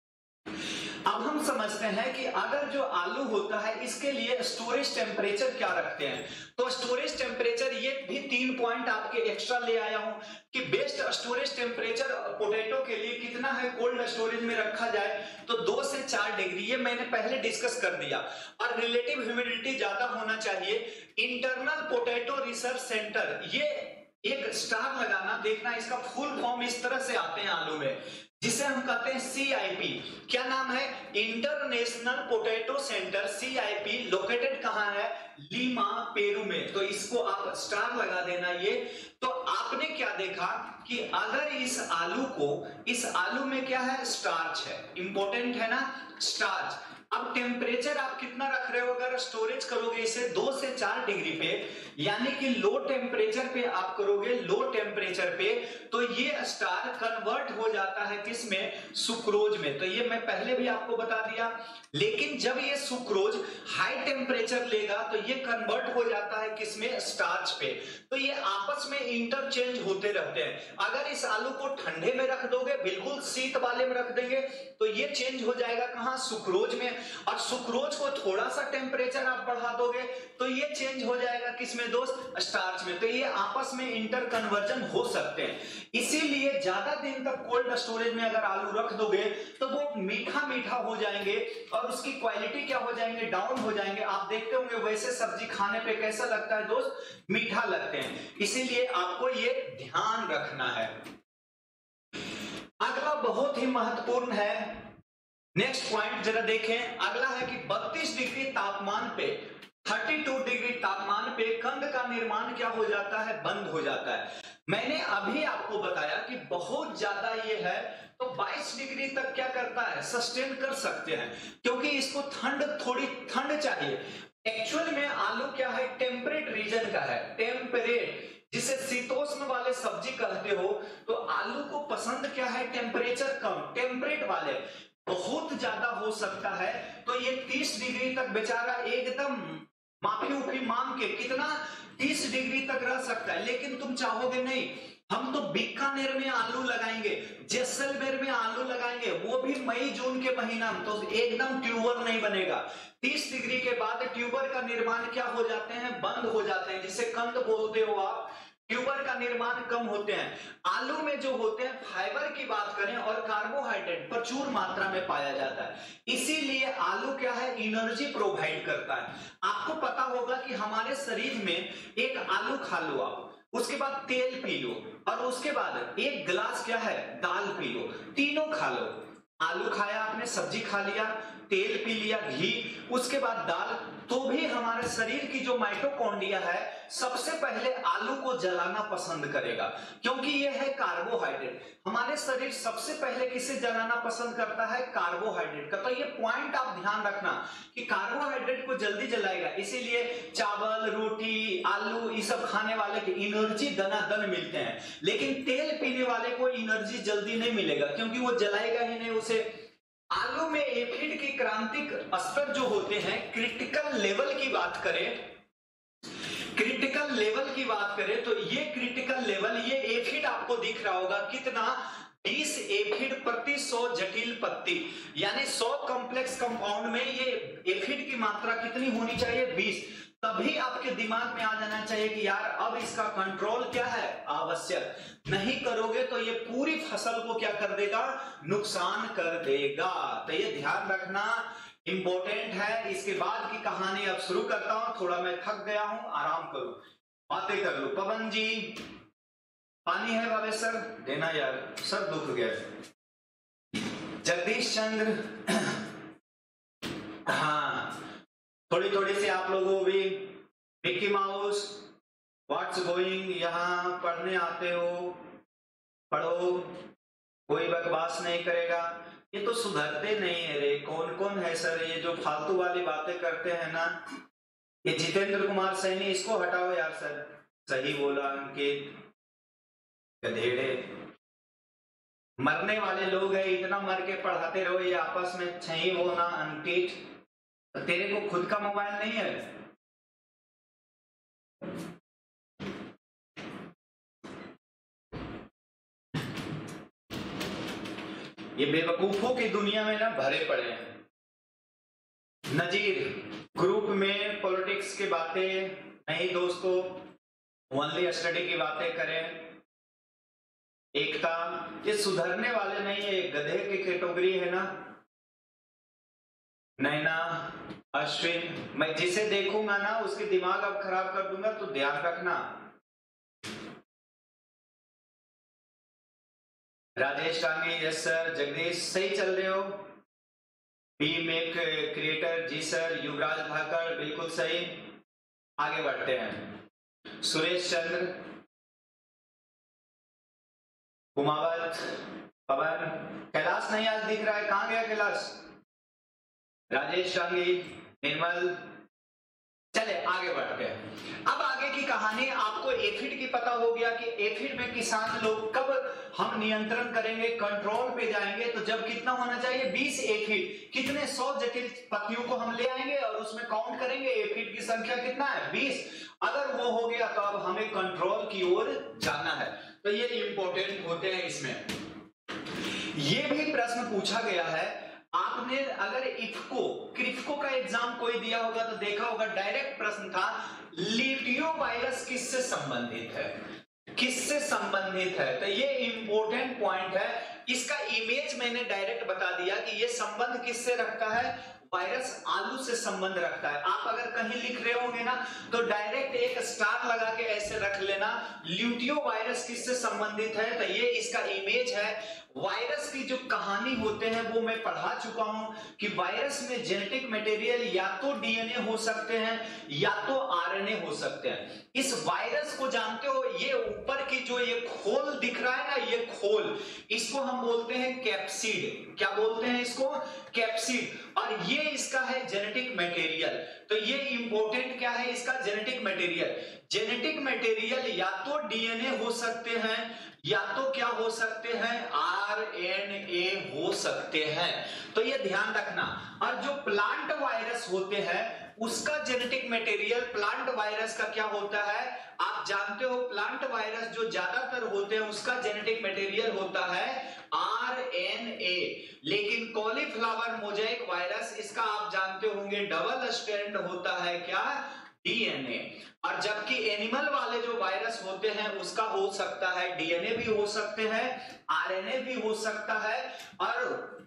अब हम समझते हैं कि अगर जो आलू होता है इसके लिए स्टोरेज टेम्परेचर क्या रखते हैं। तो स्टोरेज टेम्परेचर, ये भी 3 पॉइंट आपके एक्स्ट्रा ले आया हूं कि बेस्ट स्टोरेज टेम्परेचर पोटैटो के लिए कितना है, कोल्ड स्टोरेज में रखा जाए तो 2 से 4 डिग्री, ये मैंने पहले डिस्कस कर दिया। और रिलेटिव ह्यूमिडिटी ज्यादा होना चाहिए। इंटरनल पोटैटो रिसर्च सेंटर, ये एक स्टार लगाना, देखना इसका फुल फॉर्म इस तरह से आते हैं आलू में, जिसे हम कहते हैं CIP। क्या नाम है, international potato centre, CIP located कहां है, लीमा पेरू में। तो इसको आप स्टार लगा देना। ये तो आपने क्या देखा कि अगर इस आलू में क्या है, स्टार्च है, इंपॉर्टेंट है ना, स्टार्च। अब टेम्परेचर आप कितना रख रहे हो, अगर स्टोरेज करोगे इसे 2 से 4 डिग्री पे, यानी कि लो टेम्परेचर पे आप करोगे, लो टेम्परेचर पे, तो ये स्टार कन्वर्ट हो जाता है किसमें, सुक्रोज में। तो ये मैं पहले भी आपको बता दिया। लेकिन जब ये सुक्रोज हाई टेम्परेचर लेगा तो ये कन्वर्ट हो जाता है किसमें, स्टार्च पे। तो ये आपस में इंटरचेंज होते रहते हैं। अगर इस आलू को ठंडे में रख दोगे, बिल्कुल शीत वाले में रख देंगे, तो ये चेंज हो जाएगा कहां, सुक्रोज में। और सुक्रोज को थोड़ा सा टेम्परेचर आप बढ़ा दोगे तो ये चेंज हो जाएगा किसमें दोस्त, स्टार्च में। तो ये आपस में इंटर कन्वर्जन हो सकते हैं। इसीलिए ज्यादा दिन तक कोल्ड स्टोरेज में अगर आलू रख दोगे तो वो मीठा मीठा हो जाएंगे और उसकी क्वालिटी क्या हो जाएंगे, डाउन हो जाएंगे। आप देखते होंगे वैसे सब्जी खाने पे कैसा लगता है दोस्त, मीठा लगते हैं। इसीलिए आपको ये ध्यान रखना है। अगला बहुत ही महत्वपूर्ण है, नेक्स्ट पॉइंट जरा देखें। अगला है कि 32 डिग्री तापमान पे, 32 डिग्री तापमान पे कंद का निर्माण क्या हो जाता है, बंद हो जाता है। मैंने अभी आपको बताया कि बहुत ज्यादा ये है तो 22 डिग्री तक क्या करता है, सस्टेन कर सकते हैं, क्योंकि इसको थोड़ी ठंड चाहिए। एक्चुअल में आलू क्या है, टेम्परेट रीजन का है, टेम्परेट, जिसे शीतोष्ण वाले सब्जी कहते हो। तो आलू को पसंद क्या है, टेम्परेचर कम, टेम्परेट वाले। बहुत ज्यादा हो सकता है तो ये 30 डिग्री तक बेचारा एकदम माफी उफी मांग के कितना 30 डिग्री तक रह सकता है। लेकिन तुम चाहोगे नहीं, हम तो बीकानेर में आलू लगाएंगे, जैसलमेर में आलू लगाएंगे, वो भी मई जून के महीना में, तो एकदम ट्यूबर नहीं बनेगा। 30 डिग्री के बाद ट्यूबर का निर्माण क्या हो जाते हैं, बंद हो जाते हैं, जिसे कंद बोलते हो आप। ट्यूबर का निर्माण कम होते हैं। आलू में जो होते हैं, फाइबर की बात करें और कार्बोहाइड्रेट प्रचुर मात्रा में पाया जाता है। इसीलिए आलू क्या है, एनर्जी प्रोवाइड करता है। आपको पता होगा कि हमारे शरीर में एक आलू खा लो आप, उसके बाद तेल पी लो, और उसके बाद एक गिलास क्या है, दाल पी लो, तीनों खा लो। आलू खाया आपने, सब्जी खा लिया, तेल पी लिया, घी, उसके बाद दाल, तो भी हमारे शरीर की जो माइटोकॉन्ड्रिया है सबसे पहले आलू को जलाना पसंद करेगा, क्योंकि यह है कार्बोहाइड्रेट। हमारे शरीर सबसे पहले किसे जलाना पसंद करता है, कार्बोहाइड्रेट का। तो ये पॉइंट आप ध्यान रखना कि कार्बोहाइड्रेट को जल्दी जलाएगा। इसीलिए चावल, रोटी, आलू, ये सब खाने वाले की एनर्जी दनादन मिलते हैं, लेकिन तेल पीने वाले को एनर्जी जल्दी नहीं मिलेगा, क्योंकि वो जलाएगा ही नहीं उसे। आलू में एफिड की क्रांतिक स्तर जो होते हैं, क्रिटिकल लेवल की बात करें, क्रिटिकल लेवल की बात करें तो ये क्रिटिकल लेवल, ये एफिड आपको दिख रहा होगा कितना, 20 एफिड प्रति 100 जटिल पत्ती, यानी 100 कॉम्प्लेक्स कंपाउंड में ये एफिड की मात्रा कितनी होनी चाहिए, 20। तभी आपके दिमाग में आ जाना चाहिए कि यार अब इसका कंट्रोल क्या है, आवश्यक। नहीं करोगे तो ये पूरी फसल को क्या कर देगा, नुकसान कर देगा। तो ये ध्यान रखना इंपॉर्टेंट है। इसके बाद की कहानी अब शुरू करता हूं, थोड़ा मैं थक गया हूं, आराम करो, बातें कर लो। पवन जी पानी है भावे सर, देना यार, सर दुख गया। जगदीश चंद्र हाँ, थोड़ी थोड़ी सी आप लोगों को भी, मिक्की माउस व्हाट्स गोइंग, यहाँ पढ़ने आते हो पढ़ो, कोई बकवास नहीं करेगा। ये तो सुधरते नहीं है रे, कौन कौन है सर ये जो फालतू वाली बातें करते हैं ना, ये जितेंद्र कुमार सैनी, इसको हटाओ यार सर। सही बोला अंकित, गधेड़े मरने वाले लोग हैं, इतना मर के पढ़ाते रहो, ये आपस में छही वो ना अंकित, तेरे को खुद का मोबाइल नहीं है? ये बेवकूफों की दुनिया में ना भरे पड़े हैं। नजीर ग्रुप में पॉलिटिक्स की बातें नहीं दोस्तों, ओनली स्टडी की बातें करें। एकता, ये सुधरने वाले नहीं है, गधे की कैटेगरी है ना। नैना, अश्विन, मैं जिसे देखूंगा ना उसके दिमाग अब खराब कर दूंगा, तो ध्यान रखना। राजेश टांगे, यस सर। जगदीश सही चल रहे हो? बी मेक क्रिएटर, जी सर। युवराज धाकर बिल्कुल सही। आगे बढ़ते हैं। सुरेश चंद्र, कुमावत, पवन, कैलाश नहीं आज दिख रहा है, कहां गया कैलाश? राजेश टांगी, निर्मल। चले आगे बढ़ते हैं। अब आगे की कहानी, आपको एफिड की पता हो गया कि एफिड में किसान लोग कब हम नियंत्रण करेंगे, कंट्रोल पे जाएंगे, तो जब कितना होना चाहिए, 20 एफिड, कितने 100 जटिल पत्तियों को हम ले आएंगे और उसमें काउंट करेंगे एफिड की संख्या कितना है, 20। अगर वो हो गया तो अब हमें कंट्रोल की ओर जाना है। तो ये इंपॉर्टेंट होते हैं। इसमें ये भी प्रश्न पूछा गया है, आपने अगर इफ्को क्रिफ्को का एग्जाम कोई दिया होगा तो देखा होगा, डायरेक्ट प्रश्न था, लिटियो वायरस किससे संबंधित है, किससे संबंधित है। तो ये इंपॉर्टेंट पॉइंट है। इसका इमेज मैंने डायरेक्ट बता दिया कि ये संबंध किससे रखता है, वायरस आलू से संबंध रखता है। आप अगर कहीं लिख रहे होंगे ना तो डायरेक्ट एक स्टार लगा के ऐसे रख लेना, ल्यूटियो वायरस किससे संबंधित है। तो ये इसका इमेज है। वायरस की जो कहानी होते हैं वो मैं पढ़ा चुका हूं कि वायरस में जेनेटिक मटेरियल या तो डीएनए हो सकते हैं या तो आरएनए हो सकते हैं। इस वायरस को जानते हो, ये ऊपर की जो ये खोल दिख रहा है ना, ये खोल, इसको हम बोलते हैं कैप्सिड। क्या बोलते हैं इसको, कैप्सिड। और ये इसका है जेनेटिक मटेरियल। तो ये इंपॉर्टेंट क्या है इसका, जेनेटिक मटेरियल। जेनेटिक मटेरियल या तो डीएनए हो सकते हैं या तो क्या हो सकते हैं, आरएनए हो सकते हैं। तो ये ध्यान रखना। और जो प्लांट वायरस होते हैं उसका जेनेटिक मटेरियल, प्लांट वायरस का क्या होता है, आप जानते हो, प्लांट वायरस जो ज्यादातर होते हैं उसका जेनेटिक मटेरियल होता है आरएनए। लेकिन कॉलीफ्लावर मोजाइक वायरस, इसका आप जानते होंगे डबल स्ट्रैंड होता है क्या, डीएनए। और जबकि एनिमल वाले जो वायरस होते हैं उसका हो सकता है डीएनए भी हो सकते हैं, आरएनए भी हो सकता है, और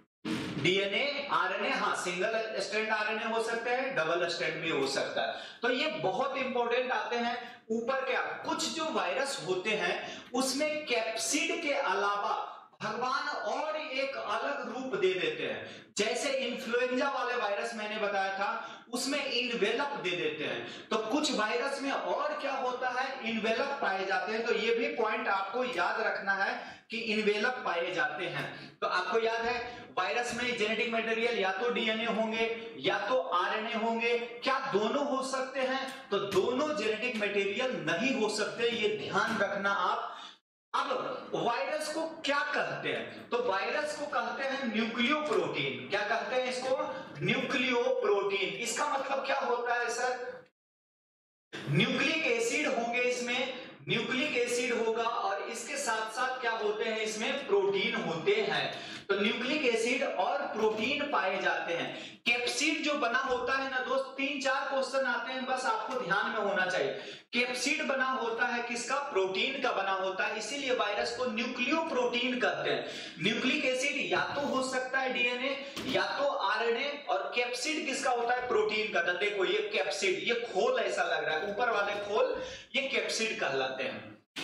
डीएनए आरएनए, हाँ, सिंगल स्ट्रैंड आरएनए हो सकते हैं, डबल स्ट्रैंड भी हो सकता है। तो ये बहुत इंपॉर्टेंट आते हैं। ऊपर क्या, कुछ जो वायरस होते हैं उसमें कैप्सिड के अलावा भगवान और एक अलग रूप दे देते हैं। जैसे इन्फ्लुएंजा वाले वायरस मैंने बताया था, उसमें इनवेलप दे देते हैं। तो कुछ वायरस में और क्या होता है, इनवेलप पाए जाते हैं। तो ये भी पॉइंट आपको याद रखना है कि इनवेलप पाए जाते हैं। तो आपको याद है वायरस में जेनेटिक मटेरियल या तो डीएनए होंगे या तो आरएनए होंगे। क्या दोनों हो सकते हैं, तो दोनों जेनेटिक मटेरियल नहीं हो सकते, ये ध्यान रखना आप। अब वायरस को क्या कहते हैं, तो वायरस को कहते हैं न्यूक्लियो प्रोटीन। क्या कहते हैं इसको, न्यूक्लियो प्रोटीन। इसका मतलब क्या होता है सर, न्यूक्लिक एसिड होंगे इसमें, न्यूक्लिक एसिड होगा और इसके साथ साथ क्या होते हैं इसमें, प्रोटीन होते हैं। तो न्यूक्लिक एसिड और प्रोटीन पाए जाते हैं। कैप्सिड जो बना होता है ना दोस्त, 3-4 क्वेश्चन आते हैं, बस आपको ध्यान में होना चाहिए। कैप्सिड बना होता है किसका, प्रोटीन का बना होता है, इसीलिए वायरस को न्यूक्लियो प्रोटीन कहते हैं। न्यूक्लिक एसिड या तो हो सकता है डीएनए या तो आरएनए, और कैप्सिड किसका होता है, प्रोटीन का। तो देखो ये कैप्सिड, ये खोल ऐसा लग रहा है, ऊपर वाले खोल, ये कैप्सिड कहलाते हैं।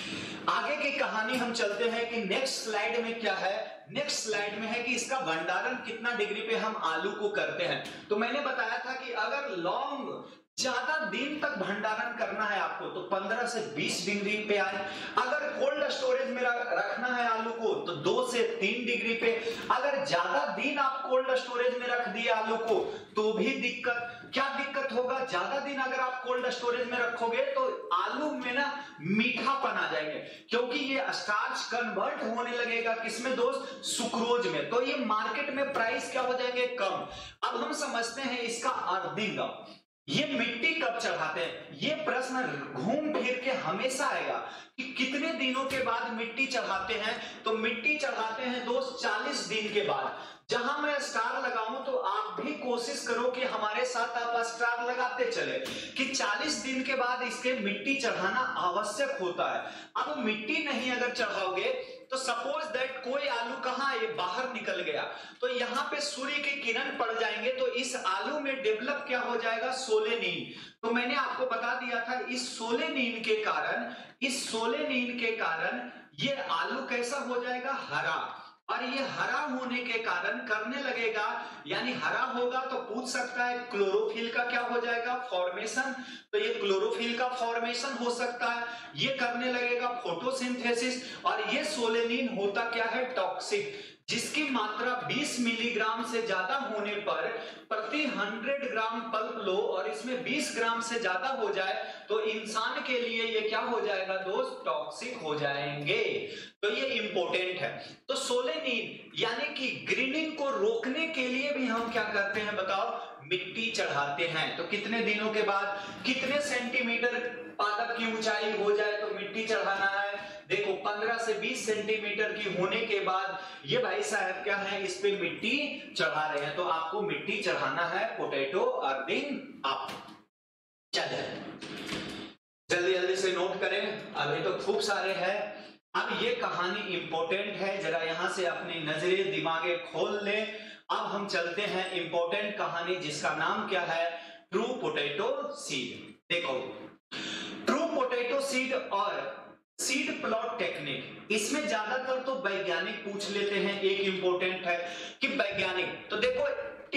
आगे की कहानी हम चलते हैं कि नेक्स्ट स्लाइड में क्या है। नेक्स्ट स्लाइड में है कि इसका भंडारण कितना डिग्री पे हम आलू को करते हैं। तो मैंने बताया था कि अगर लॉन्ग ज्यादा दिन तक भंडारण करना है आपको तो 15 से 20 डिग्री पे आए। अगर कोल्ड स्टोरेज में रखना है आलू को तो 2 से 3 डिग्री पे। अगर ज्यादा दिन आप कोल्ड स्टोरेज में रख दिए आलू को तो भी दिक्कत। क्या दिक्कत होगा, ज्यादा दिन अगर आप कोल्ड स्टोरेज में रखोगे तो आलू में ना मीठापन आ जाएंगे, क्योंकि ये स्टार्च कन्वर्ट होने लगेगा किसमें दोस्त, सुक्रोज में। तो ये मार्केट में प्राइस क्या हो जाएंगे, कम। अब हम समझते हैं इसका अर्थिंग। ये मिट्टी कब चढ़ाते हैं, ये प्रश्न घूम फिर के हमेशा आएगा कि कितने दिनों के बाद मिट्टी चढ़ाते हैं। तो मिट्टी चढ़ाते हैं दोस्त 40 दिन के बाद। जहां मैं स्टार लगाऊं तो आप भी कोशिश करो कि हमारे साथ आप स्टार लगाते चले कि 40 दिन के बाद इसके मिट्टी चढ़ाना आवश्यक होता है। अब मिट्टी नहीं अगर चढ़ाओगे तो सपोज दैट कोई आलू कहां ये बाहर निकल गया, तो यहाँ पे सूर्य की किरण पड़ जाएंगे तो इस आलू में डेवलप क्या हो जाएगा, सोलेनिन। तो मैंने आपको बता दिया था इस सोलेनिन के कारण, इस सोलेनिन के कारण ये आलू कैसा हो जाएगा, हरा। और ये हरा होने के कारण करने लगेगा, यानी हरा होगा तो पूछ सकता है क्लोरोफिल का क्या हो जाएगा, फॉर्मेशन। तो ये क्लोरोफिल का फॉर्मेशन हो सकता है, ये करने लगेगा फोटोसिंथेसिस। और ये सोलेनिन होता क्या है, टॉक्सिक, जिसकी मात्रा 20 मिलीग्राम से ज्यादा होने पर प्रति 100 ग्राम पल्प लो और इसमें 20 ग्राम से ज्यादा हो जाए तो इंसान के लिए ये क्या हो जाएगा दोस्त, टॉक्सिक हो जाएंगे। तो ये इंपॉर्टेंट है। तो सोलेनिन यानी कि ग्रीनिंग को रोकने के लिए भी हम क्या करते हैं बताओ, मिट्टी चढ़ाते हैं। तो कितने दिनों के बाद, कितने सेंटीमीटर पादप की ऊंचाई हो जाए तो मिट्टी चढ़ाना है, देखो 15 से 20 सेंटीमीटर की होने के बाद ये भाई साहब क्या है, इस पे मिट्टी चढ़ा रहे हैं। तो आपको मिट्टी चढ़ाना है पोटैटो अर्थिंग अप। चलिए जल्दी जल्दी से नोट करें, अभी तो खूब सारे हैं। अब ये कहानी इंपॉर्टेंट है, जरा यहां से अपनी नजरें दिमागे खोल ले। अब हम चलते हैं इंपॉर्टेंट कहानी जिसका नाम क्या है, ट्रू पोटैटो सीड। देखो ट्रू पोटैटो सीड और सीड प्लॉट टेक्निक, इसमें ज्यादातर तो वैज्ञानिक पूछ लेते हैं। एक इंपॉर्टेंट है कि वैज्ञानिक, तो देखो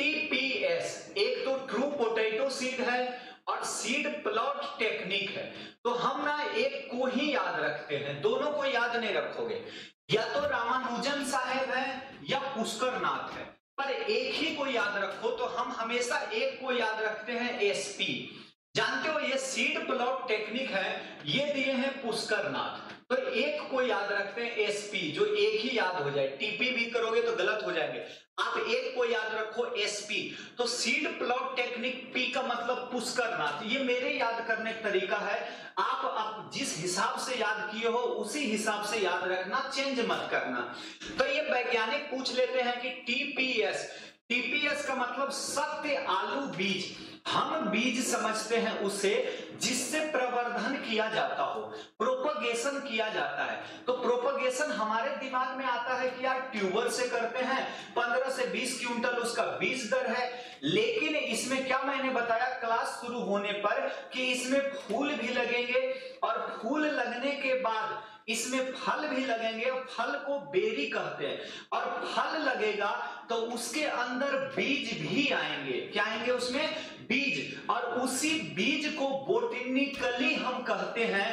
टीपीएस, एक तो ट्रू पोटैटो सीड है और सीड प्लॉट टेक्निक है। तो हम ना एक को ही याद रखते हैं, दोनों को याद नहीं रखोगे। या तो रामानुजन साहेब है या पुष्कर नाथ है, पर एक ही को याद रखो। तो हम हमेशा एक को याद रखते हैं, एसपी। जानते हो ये सीड प्लॉट टेक्निक है, ये दिए हैं पुष्कर नाथ। तो एक को याद रखते हैं, एसपी, जो एक ही याद हो जाए। टीपी भी करोगे तो गलत हो जाएंगे। आप एक को याद रखो, एसपी। तो सीड प्लॉट टेक्निक, पी का मतलब पुष्कर नाथ। ये मेरे याद करने का तरीका है, आप जिस हिसाब से याद किए हो उसी हिसाब से याद रखना, चेंज मत करना। तो ये वैज्ञानिक पूछ लेते हैं कि टीपीएस, टीपीएस का मतलब सत्य आलू बीज। हम बीज समझते हैं उसे जिससे प्रवर्धन किया जाता हो, प्रोपगेशन किया जाता है। तो प्रोपगेशन हमारे दिमाग में आता है कि यार ट्यूबर से करते हैं, 15 से 20 क्विंटल उसका बीज दर है। लेकिन इसमें क्या मैंने बताया क्लास शुरू होने पर कि इसमें फूल भी लगेंगे और फूल लगने के बाद इसमें फल भी लगेंगे। फल को बेरी कहते हैं, और फल लगेगा तो उसके अंदर बीज भी आएंगे। क्या आएंगे उसमें, बीज। और उसी बीज को बोटनिकली हम कहते हैं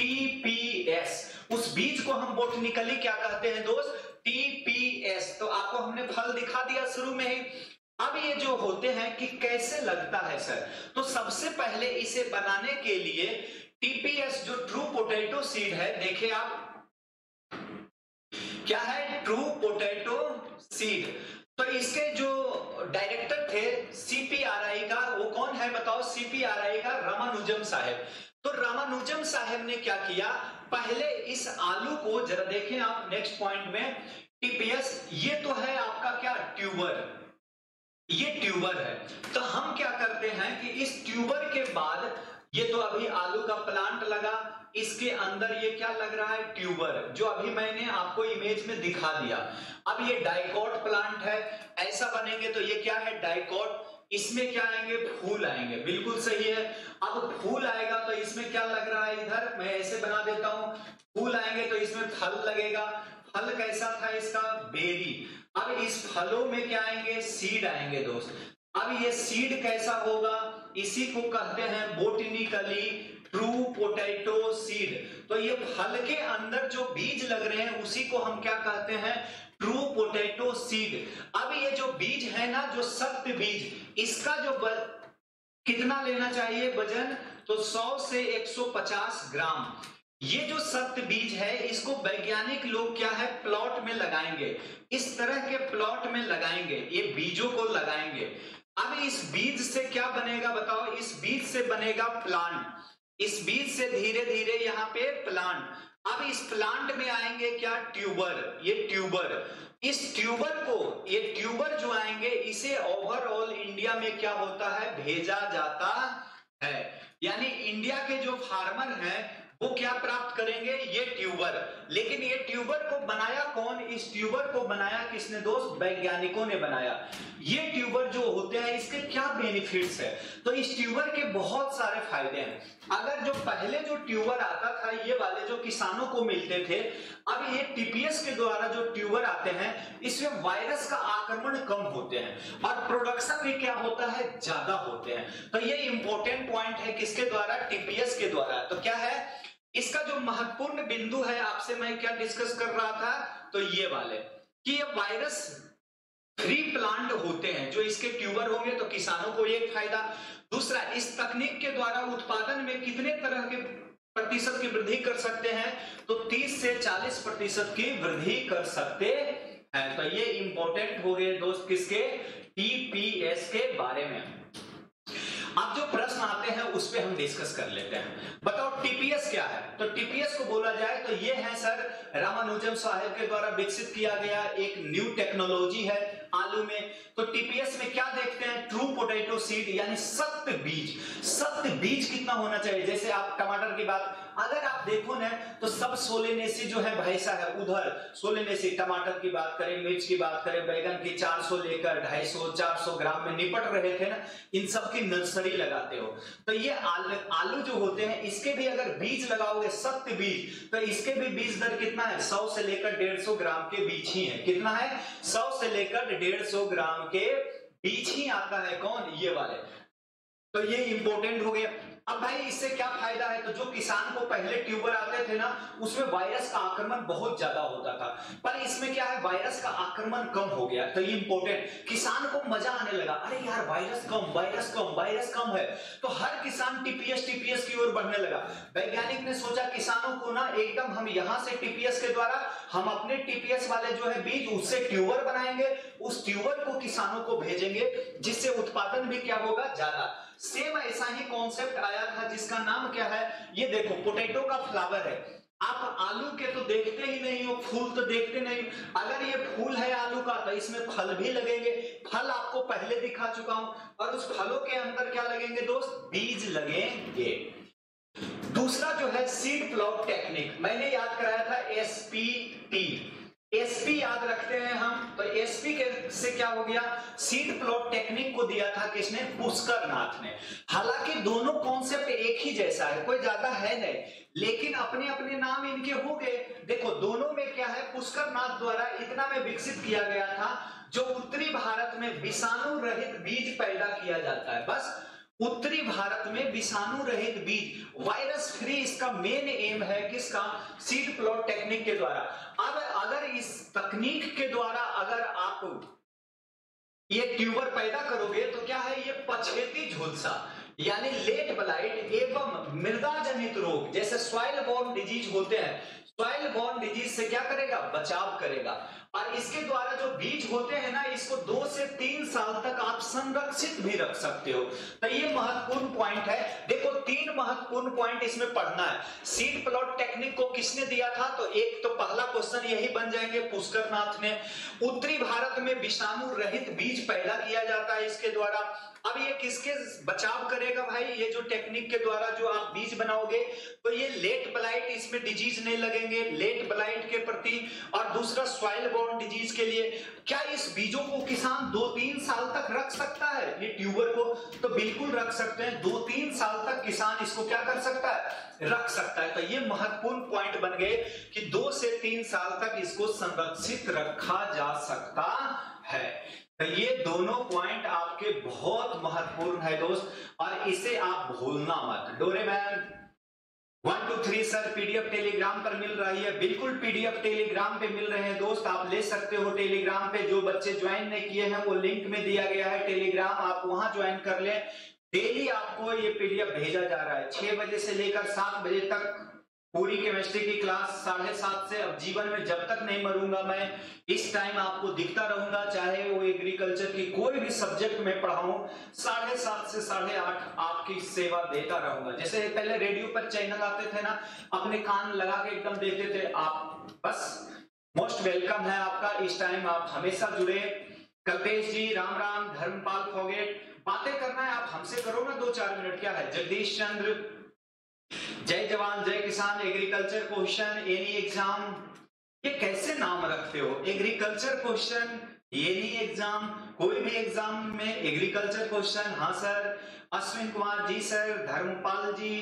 टीपीएस। उस बीज को हम बोटनिकली क्या कहते हैं दोस्त, टीपीएस। तो आपको हमने फल दिखा दिया शुरू में ही। अब ये जो होते हैं कि कैसे लगता है सर, तो सबसे पहले इसे बनाने के लिए टीपीएस जो ट्रू पोटैटो सीड है, देखिए आप क्या है, ट्रू पोटैटो सीड। तो इसके जो डायरेक्टर थे सीपीआरआई का, वो कौन है बताओ? सीपीआरआई का रामानुजम साहब। तो रामानुजम साहब ने क्या किया, पहले इस आलू को जरा देखें आप नेक्स्ट पॉइंट में, टीपीएस, ये तो है आपका क्या, ट्यूबर, ये ट्यूबर है। तो हम क्या करते हैं कि इस ट्यूबर के बाद, ये तो अभी आलू का प्लांट लगा, इसके अंदर ये क्या लग रहा है, ट्यूबर, जो अभी मैंने आपको इमेज में दिखा दिया। अब ये डाइकोट प्लांट है, ऐसा बनेंगे तो ये क्या है, डाइकोट। इसमें क्या आएंगे, फूल आएंगे, बिल्कुल सही है। अब फूल आएगा तो इसमें क्या लग रहा है, इधर मैं ऐसे बना देता हूं, फूल आएंगे तो इसमें फल लगेगा। फल कैसा था इसका, बेरी। अब इस फलों में क्या आएंगे, सीड आएंगे दोस्त। अब ये सीड कैसा होगा, इसी को कहते हैं बोटनिकली ट्रू पोटैटो सीड। तो ये फल के अंदर जो बीज लग रहे हैं उसी को हम क्या कहते हैं, ट्रू पोटैटो सीड। अब ये जो बीज है ना, जो सख्त बीज, इसका जो कितना लेना चाहिए वजन, तो 100 से 150 ग्राम। ये जो सख्त बीज है, इसको वैज्ञानिक लोग क्या है, प्लॉट में लगाएंगे, इस तरह के प्लॉट में लगाएंगे, ये बीजों को लगाएंगे। अब इस बीज से क्या बनेगा बताओ, इस बीज से बनेगा प्लांट, इस बीज से धीरे धीरे यहाँ पे प्लांट। अब इस प्लांट में आएंगे क्या, ट्यूबर, ये ट्यूबर। इस ट्यूबर को, ये ट्यूबर जो आएंगे, इसे ओवरऑल इंडिया में क्या होता है, भेजा जाता है। यानी इंडिया के जो फार्मर हैं वो क्या प्राप्त करेंगे, ये ट्यूबर। लेकिन ये ट्यूबर को बनाया कौन, इस ट्यूबर को बनाया किसने दोस्त, वैज्ञानिकों ने बनाया। ये ट्यूबर जो होते हैं, इसके क्या बेनिफिट्स है, तो इस ट्यूबर के बहुत सारे फायदे हैं। अगर जो पहले जो ट्यूबर आता था, ये वाले जो किसानों को मिलते थे, अब ये टीपीएस के द्वारा जो ट्यूबर आते हैं, इसमें वायरस का आक्रमण कम होते हैं और प्रोडक्शन भी क्या होता है, ज्यादा होते हैं। तो ये इंपॉर्टेंट पॉइंट है किसके द्वारा, टीपीएस के द्वारा। तो क्या है इसका जो महत्वपूर्ण बिंदु है, आपसे मैं क्या डिस्कस कर रहा था, तो ये वाले कि ये वायरस फ्री प्लांट होते हैं, जो इसके ट्यूबर होंगे, तो किसानों को एक फायदा। दूसरा, इस तकनीक के द्वारा उत्पादन में कितने तरह के प्रतिशत की वृद्धि कर सकते हैं, तो 30 से 40% की वृद्धि कर सकते हैं। तो ये इंपॉर्टेंट हो गए दोस्त किसके, टीपीएस के बारे में। अब जो प्रश्न आते हैं उस पे हम डिस्कस कर लेते हैं। बताओ टीपीएस क्या है, तो टीपीएस को बोला जाए तो ये है सर, रामानुजम साहब के द्वारा विकसित किया गया एक न्यू टेक्नोलॉजी है आलू में। तो टीपीएस में क्या देखते हैं, ट्रू पोटैटो सीड, यानी सख्त बीज। सख्त बीज कितना होना चाहिए, जैसे आप टमाटर की बात अगर आप देखो ना, तो सब सोलेनेसी जो है भैंसा है, उधर सोलेनेसी, टमाटर की बात करें, मिर्च की बात करें, बैगन की 400 लेकर 250 400 ग्राम में निपट रहे थे ना, इन सब की नर्सरी लगाते हो। तो ये आलू जो होते हैं, इसके भी अगर बीज लगाओगे सख्त बीज, तो इसके भी बीज दर कितना है, 100 से लेकर 150 ग्राम के बीज ही है। कितना है, 100 से लेकर 150 ग्राम के बीज ही आता है, कौन, ये वाले। तो ये इंपॉर्टेंट हो गया। अब भाई इससे क्या फायदा है, तो जो किसान को पहले ट्यूबर आते थे ना, उसमें वायरस का आक्रमण बहुत ज्यादा होता था, पर इसमें क्या है, वायरस का आक्रमण कम हो गया। तो ये इंपॉर्टेंट, किसान को मजा आने लगा, अरे यार वायरस कम, वायरस कम, वायरस कम है, तो हर किसान टीपीएस की ओर बढ़ने लगा। वैज्ञानिक ने सोचा किसानों को ना एकदम हम यहां से टीपीएस के द्वारा हम अपने टीपीएस वाले जो है बीज, उससे ट्यूबर बनाएंगे, उस ट्यूबर को किसानों को भेजेंगे, जिससे उत्पादन भी क्या होगा, ज्यादा। सेम ऐसा ही कॉन्सेप्ट आया था जिसका नाम क्या है, ये देखो पोटैटो का फ्लावर है। आप आलू के तो देखते ही नहीं हो, फूल तो देखते नहीं, अगर ये फूल है आलू का, तो इसमें फल भी लगेंगे। फल आपको पहले दिखा चुका हूं, और उस फलों के अंदर क्या लगेंगे दोस्त, बीज लगेंगे। दूसरा जो है सीड प्लॉट टेक्निक, मैंने याद कराया था एसपीटी, एसपी याद रखते हैं हम, तो एसपी के से क्या हो गया, सीड प्लॉट टेक्निक को दिया था किसने, पुष्कर नाथ ने। हालांकि दोनों कॉन्सेप्ट एक ही जैसा है, कोई ज्यादा है नहीं, लेकिन अपने अपने नाम इनके हो गए। देखो दोनों में क्या है, पुष्कर नाथ द्वारा इतना में विकसित किया गया था, जो उत्तरी भारत में विषाणु रहित बीज पैदा किया जाता है, बस उत्तरी भारत में विषाणु रहित बीज, वायरस फ्री, इसका मेन एम है किसका, सीड प्लॉट टेक्निक के द्वारा। अब अगर इस तकनीक के द्वारा अगर आप ये ट्यूबर पैदा करोगे, तो क्या है, ये पछेती झुलसा यानी लेट ब्लाइट एवं मृदा जनित रोग जैसे सॉइल बोर्न डिजीज होते हैं, सॉइल बोर्न डिजीज से क्या करेगा, बचाव करेगा। और इसके द्वारा जो बीज होते हैं ना, इसको 2 से 3 साल तक आप संरक्षित भी रख सकते हो। तो ये महत्वपूर्ण पॉइंट है। देखो 3 महत्वपूर्ण पॉइंट इसमें पढ़ना है। सीड प्लॉट टेक्निक को किसने दिया था? तो एक तो पहला क्वेश्चन यही बन जाएंगे, पुष्कर नाथ ने। उत्तरी भारत में विषाणु रहित बीज पैदा किया जाता है इसके द्वारा। अब ये किसके बचाव करेगा भाई? ये जो टेक्निक के द्वारा जो आप बीज बनाओगे, तो ये लेट ब्लाइट, इसमें डिजीज नहीं लगेंगे लेट ब्लाइट के प्रति। और दूसरा सॉइल बोर्न डिजीज के लिए। क्या इस बीजों को किसान 2-3 साल तक रख सकता है? ये ट्यूबर को तो बिल्कुल रख सकते हैं। 2-3 साल तक किसान इसको क्या कर सकता है? रख सकता है। तो ये महत्वपूर्ण पॉइंट बन गए कि 2 से 3 साल तक इसको संरक्षित रखा जा सकता है। तो ये दोनों पॉइंट आपके बहुत महत्वपूर्ण है दोस्त, और इसे आप भूलना मत। डोरेमैन 1 2 3 सर पीडीएफ टेलीग्राम पर मिल रही है। बिल्कुल पीडीएफ टेलीग्राम पे मिल रहे हैं दोस्त, आप ले सकते हो टेलीग्राम पे। जो बच्चे ज्वाइन नहीं किए हैं वो लिंक में दिया गया है टेलीग्राम, आप वहां ज्वाइन कर लें। डेली आपको ये पीडीएफ भेजा जा रहा है। 6 बजे से लेकर 7 बजे तक पूरी केमिस्ट्री की क्लास 7:30 से। अब जीवन में जब तक नहीं मरूंगा मैं, इस टाइम आपको दिखता रहूंगा, चाहे वो एग्रीकल्चर की कोई भी सब्जेक्ट में पढ़ाऊं, 7:30 से 8:30 आपकी सेवा देता रहूंगा। जैसे पहले रेडियो पर चैनल आते थे ना, अपने कान लगा के एकदम देते थे आप, बस मोस्ट वेलकम है आपका। इस टाइम आप हमेशा जुड़े। कल्पेश जी राम राम, धर्मपाल फोगेट, बातें करना है आप हमसे करो ना 2-4 मिनट, क्या है? जगदीश चंद्र, जय जवान जय किसान, एग्रीकल्चर क्वेश्चन एनी एग्जाम, ये कैसे नाम रखते हो? एग्रीकल्चर क्वेश्चन एनी एग्जाम, कोई भी एग्जाम में एग्रीकल्चर क्वेश्चन। हाँ sir. Ashwin Kumar ji sir, Dharampal ji,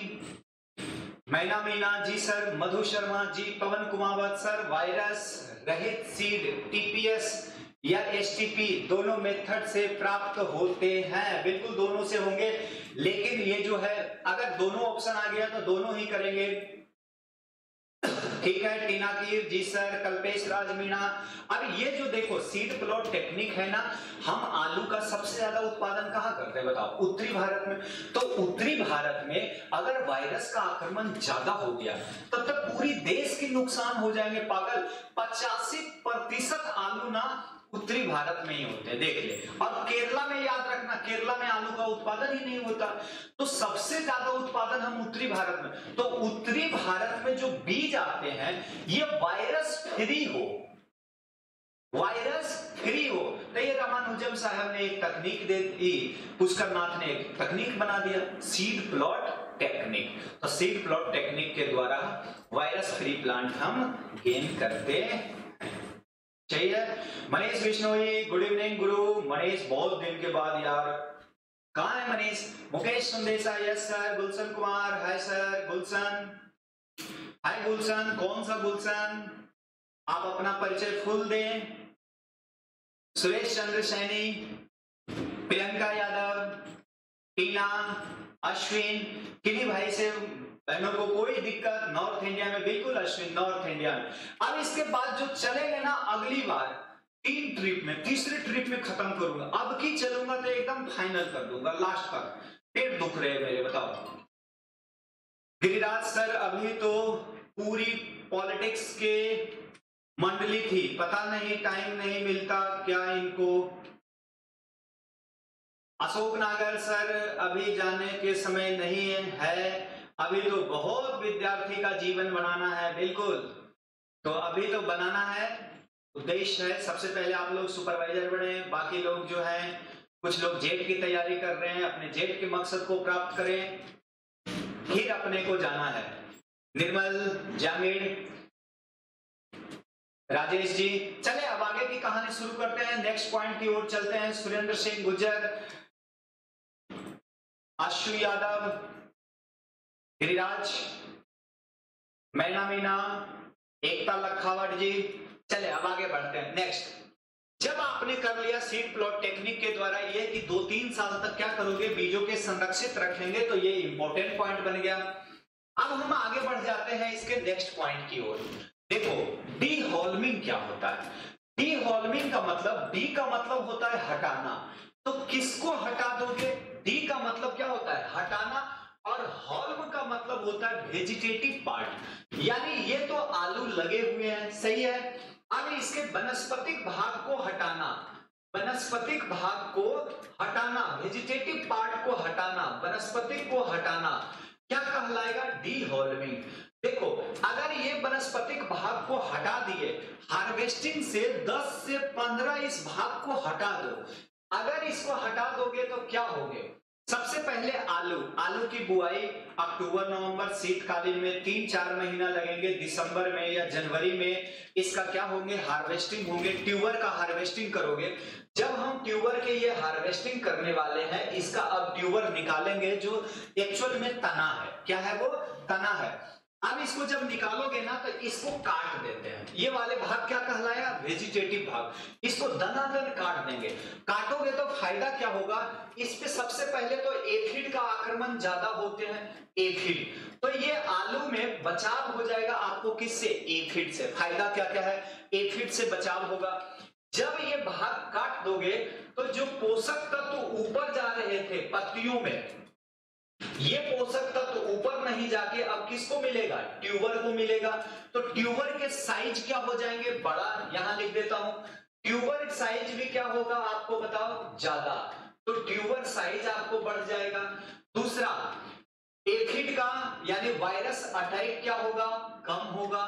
Maina Meena ji sir, Madhu Sharma ji, Pawan Kumawat sir, virus रहित सीड टीपीएस या एसटीपी दोनों मेथड से प्राप्त होते हैं। बिल्कुल दोनों से होंगे, लेकिन ये जो है अगर दोनों ऑप्शन आ गया तो दोनों ही करेंगे। ठीक है टीना कीर जी सर, कल्पेश राज मीणा। अब ये जो देखो सीड प्लॉट टेक्निक है ना, हम आलू का सबसे ज्यादा उत्पादन कहाँ करते हैं बताओ? उत्तरी भारत में। तो उत्तरी भारत में अगर वायरस का आक्रमण ज्यादा हो गया तब तक पूरी देश की नुकसान हो जाएंगे पागल। 85% आलू ना उत्तरी भारत में ही होते हैं, देख ले। और केरला में याद रखना, केरला में आलू का उत्पादन ही नहीं होता। तो सबसे ज्यादा उत्पादन हम उत्तरी भारत में। तो उत्तरी भारत में जो बीज आते हैं ये वायरस फ्री हो, वायरस फ्री हो। तो ये रामानुजम साहब ने एक तकनीक दे दी, पुष्कर नाथ ने एक तकनीक बना दिया, सीड प्लॉट टेक्निक। तो सीड प्लॉट टेक्निक के द्वारा वायरस फ्री प्लांट हम गेन करते हैं। चाहिए। मनीष बिश्नोई गुड इवनिंग गुरु। मनीष बहुत दिन के बाद यार, कहाँ है Manish? Mukesh Sandesha yes sir. Gulshan Kumar hi sir. Gulshan hi Gulshan, कौन सा गुलशन? आप अपना परिचय फुल दें। सुरेश चंद्र सैनी, प्रियंका यादव, टीना, अश्विन, किन्हीं भाई से बहनों को कोई दिक्कत? नॉर्थ इंडिया में बिल्कुल अश्विन, नॉर्थ इंडिया में। अब इसके बाद जो चलेंगे ना अगली बार 3 ट्रिप में, तीसरी ट्रिप में खत्म करूंगा। अब की चलूंगा तो एकदम फाइनल कर दूंगा लास्ट तक। पेट दुख रहे मेरे, बताओ। गिरिराज सर अभी तो पूरी पॉलिटिक्स के मंडली थी, पता नहीं टाइम नहीं मिलता क्या इनको। अशोक नागर सर अभी जाने के समय नहीं है, अभी तो बहुत विद्यार्थी का जीवन बनाना है। बिल्कुल, तो अभी तो बनाना है, उद्देश्य है। सबसे पहले आप लोग सुपरवाइजर बने, बाकी लोग जो हैं, कुछ लोग जेट की तैयारी कर रहे हैं, अपने जेट के मकसद को प्राप्त करें, फिर अपने को जाना है। निर्मल, जामिर, राजेश जी, चले अब आगे की कहानी शुरू करते हैं, नेक्स्ट पॉइंट की ओर चलते हैं। सुरेंद्र सिंह गुर्जर, आशु यादव, गिरिराज, मैना मीना, एकता लखावट जी। चले अब आगे बढ़ते हैं। नेक्स्ट, जब आपने कर लिया सीड प्लॉट टेक्निक के द्वारा ये कि 2-3 साल तक क्या करोगे, बीजों के संरक्षित रखेंगे, तो ये इंपॉर्टेंट पॉइंट बन गया। अब हम आगे बढ़ जाते हैं इसके नेक्स्ट पॉइंट की ओर। देखो डीहोल्मिंग क्या होता है? डीहोल्मिंग का मतलब, डी का मतलब होता है हटाना। तो किसको हटा दोगे? डी का मतलब क्या होता है? हटाना, और हॉल्म का मतलब होता है वेजिटेटिव पार्ट। यानी ये तो आलू लगे हुए हैं, सही है, अब इसके वनस्पतिक भाग को हटाना, वनस्पतिक भाग को हटाना, वेजिटेटिव पार्ट को हटाना, वनस्पतिक को हटाना, क्या कहलाएगा? डीहोल्मिंग। देखो, अगर ये वनस्पतिक भाग को हटा दिए, हार्वेस्टिंग से 10 से 15 इस भाग को हटा दो। अगर इसको हटा दोगे तो क्या होगे? सबसे पहले आलू की बुआई अक्टूबर नवंबर शीतकालीन में 3-4 महीना लगेंगे। दिसंबर में या जनवरी में इसका क्या होंगे? हार्वेस्टिंग होंगे। ट्यूबर का हार्वेस्टिंग करोगे। जब हम ट्यूबर के ये हार्वेस्टिंग करने वाले हैं, इसका अब ट्यूबर निकालेंगे जो एक्चुअल में तना है। क्या है वो? तना है। अब इसको जब निकालोगे ना तो इसको काट देते हैं। ये वाले भाग क्या कहलाया? वेजिटेटिव भाग। इसको दनादन काट देंगे। काटोगे तो फायदा क्या होगा? इस पे सबसे पहले तो एफिड का आक्रमण ज्यादा होते हैं, एफिड। तो ये आलू में बचाव हो जाएगा आपको। किससे? एफिड से। फायदा क्या क्या है? एफिड से बचाव होगा। जब ये भाग काट दोगे तो जो पोषक तत्व ऊपर जा रहे थे पत्तियों में, ये पोषक तत्व ऊपर नहीं जाके अब किसको मिलेगा? ट्यूबर को मिलेगा। तो ट्यूबर के साइज क्या हो जाएंगे? बड़ा। यहां लिख देता हूं, ट्यूबर साइज भी क्या होगा आपको बताओ? ज्यादा। तो ट्यूबर साइज आपको बढ़ जाएगा। दूसरा, एफिड का यानी वायरस अटैक क्या होगा? कम होगा।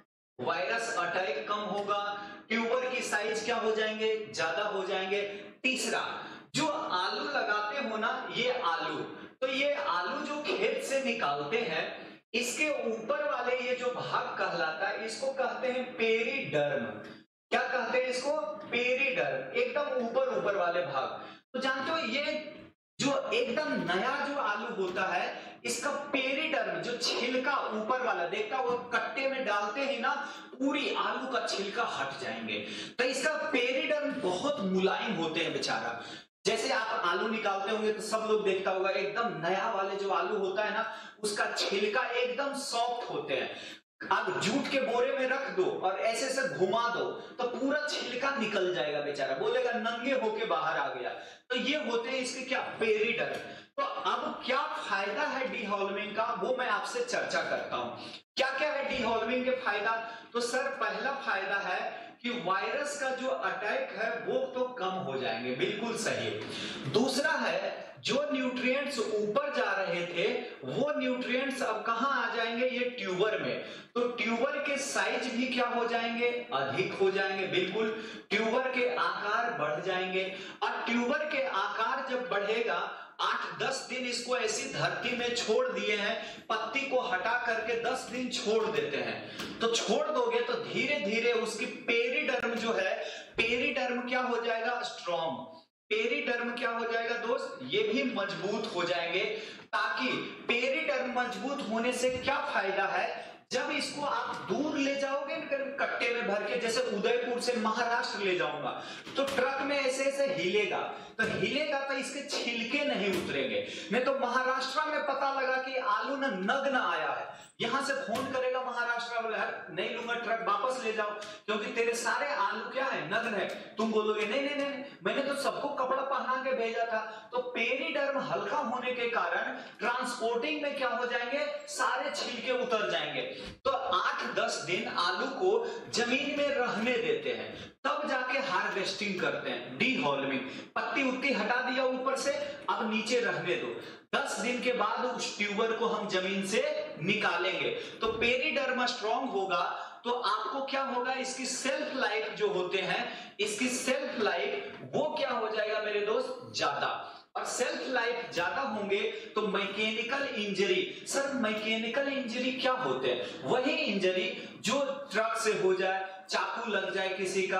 वायरस अटैक कम होगा। ट्यूबर की साइज क्या हो जाएंगे? ज्यादा हो जाएंगे। तीसरा, जो आलू लगाते हो ना, ये आलू, तो ये आलू जो खेत से निकालते हैं, इसके ऊपर वाले ये जो भाग कहलाता है, इसको कहते हैं पेरिडर्म। क्या कहते हैं इसको? पेरिडर्म। एकदम ऊपर ऊपर वाले भाग। तो जानते हो, ये जो एकदम नया जो आलू होता है, इसका पेरिडर्म, जो छिलका ऊपर वाला देखता, वो कट्टे में डालते ही ना पूरी आलू का छिलका हट जाएंगे। तो इसका पेरिडर्म बहुत मुलायम होते हैं बेचारा। जैसे आप आलू निकालते होंगे तो सब लोग देखता होगा, एकदम नया वाले जो आलू होता है ना, उसका छिलका एकदम सॉफ्ट होते हैं। आप जूट के बोरे में रख दो और ऐसे से घुमा दो तो पूरा छिलका निकल जाएगा, बेचारा बोलेगा नंगे होके बाहर आ गया। तो ये होते हैं इसके क्या? पेरिडर्म। तो अब क्या फायदा है डीहोल्मिंग का, वो मैं आपसे चर्चा करता हूं। क्या क्या है डीहोल्मिंग के फायदा? तो सर, पहला फायदा है कि वायरस का जो अटैक है वो तो कम हो जाएंगे। बिल्कुल सही। दूसरा है, जो न्यूट्रिएंट्स ऊपर जा रहे थे वो न्यूट्रिएंट्स अब कहां आ जाएंगे? ये ट्यूबर में। तो ट्यूबर के साइज भी क्या हो जाएंगे? अधिक हो जाएंगे। बिल्कुल, ट्यूबर के आकार बढ़ जाएंगे। और ट्यूबर के आकार जब बढ़ेगा, 8-10 दिन इसको ऐसी धरती में छोड़ दिए हैं, पत्ती को हटा करके 10 दिन छोड़ देते हैं। तो छोड़ दोगे तो धीरे धीरे उसकी पेरिडर्म जो है, पेरिडर्म क्या हो जाएगा? स्ट्रॉन्ग। पेरिडर्म क्या हो जाएगा दोस्त? ये भी मजबूत हो जाएंगे। ताकि पेरिडर्म मजबूत होने से क्या फायदा है? जब इसको आप दूर ले जाओगे कट्टे में भर के, जैसे उदयपुर से महाराष्ट्र ले जाऊंगा, तो ट्रक में ऐसे ऐसे हिलेगा, तो हिलेगा तो इसके छिलके नहीं उतरेंगे। नहीं तो महाराष्ट्र में पता लगा कि आलू ना नग्न आया है, यहां से फोन करेगा महाराष्ट्र वाला, नहीं लूंगा ट्रक, वापस ले जाओ, क्योंकि तेरे सारे आलू क्या है? नग्न है। तुम बोलोगे नहीं नहीं नहीं, मैंने तो सबको कपड़ा पहना के भेजा था। तो पेरिडर्म हल्का होने के कारण ट्रांसपोर्टिंग में क्या हो जाएंगे? सारे छिलके उतर जाएंगे। तो 8-10 दिन आलू को जमीन में रहने देते हैं, तब जाके हार्वेस्टिंग करते हैं, डीहोल्मिंग। पत्ती उत्ती हटा दिया ऊपर से, अब नीचे रहने दो। 10 दिन के बाद उस ट्यूबर को हम जमीन से निकालेंगे। तो पेरिडर्म स्ट्रॉन्ग होगा तो आपको क्या होगा? इसकी सेल्फ लाइफ जो होते हैं, इसकी सेल्फ लाइफ वो क्या हो जाएगा मेरे दोस्त? ज्यादा। और सेल्फ लाइफ ज्यादा होंगे तो mechanical injury. Sir, mechanical injury क्या होते हैं? वही इंजरी जो ट्रक से हो जाए, चाकू लग जाए किसी का,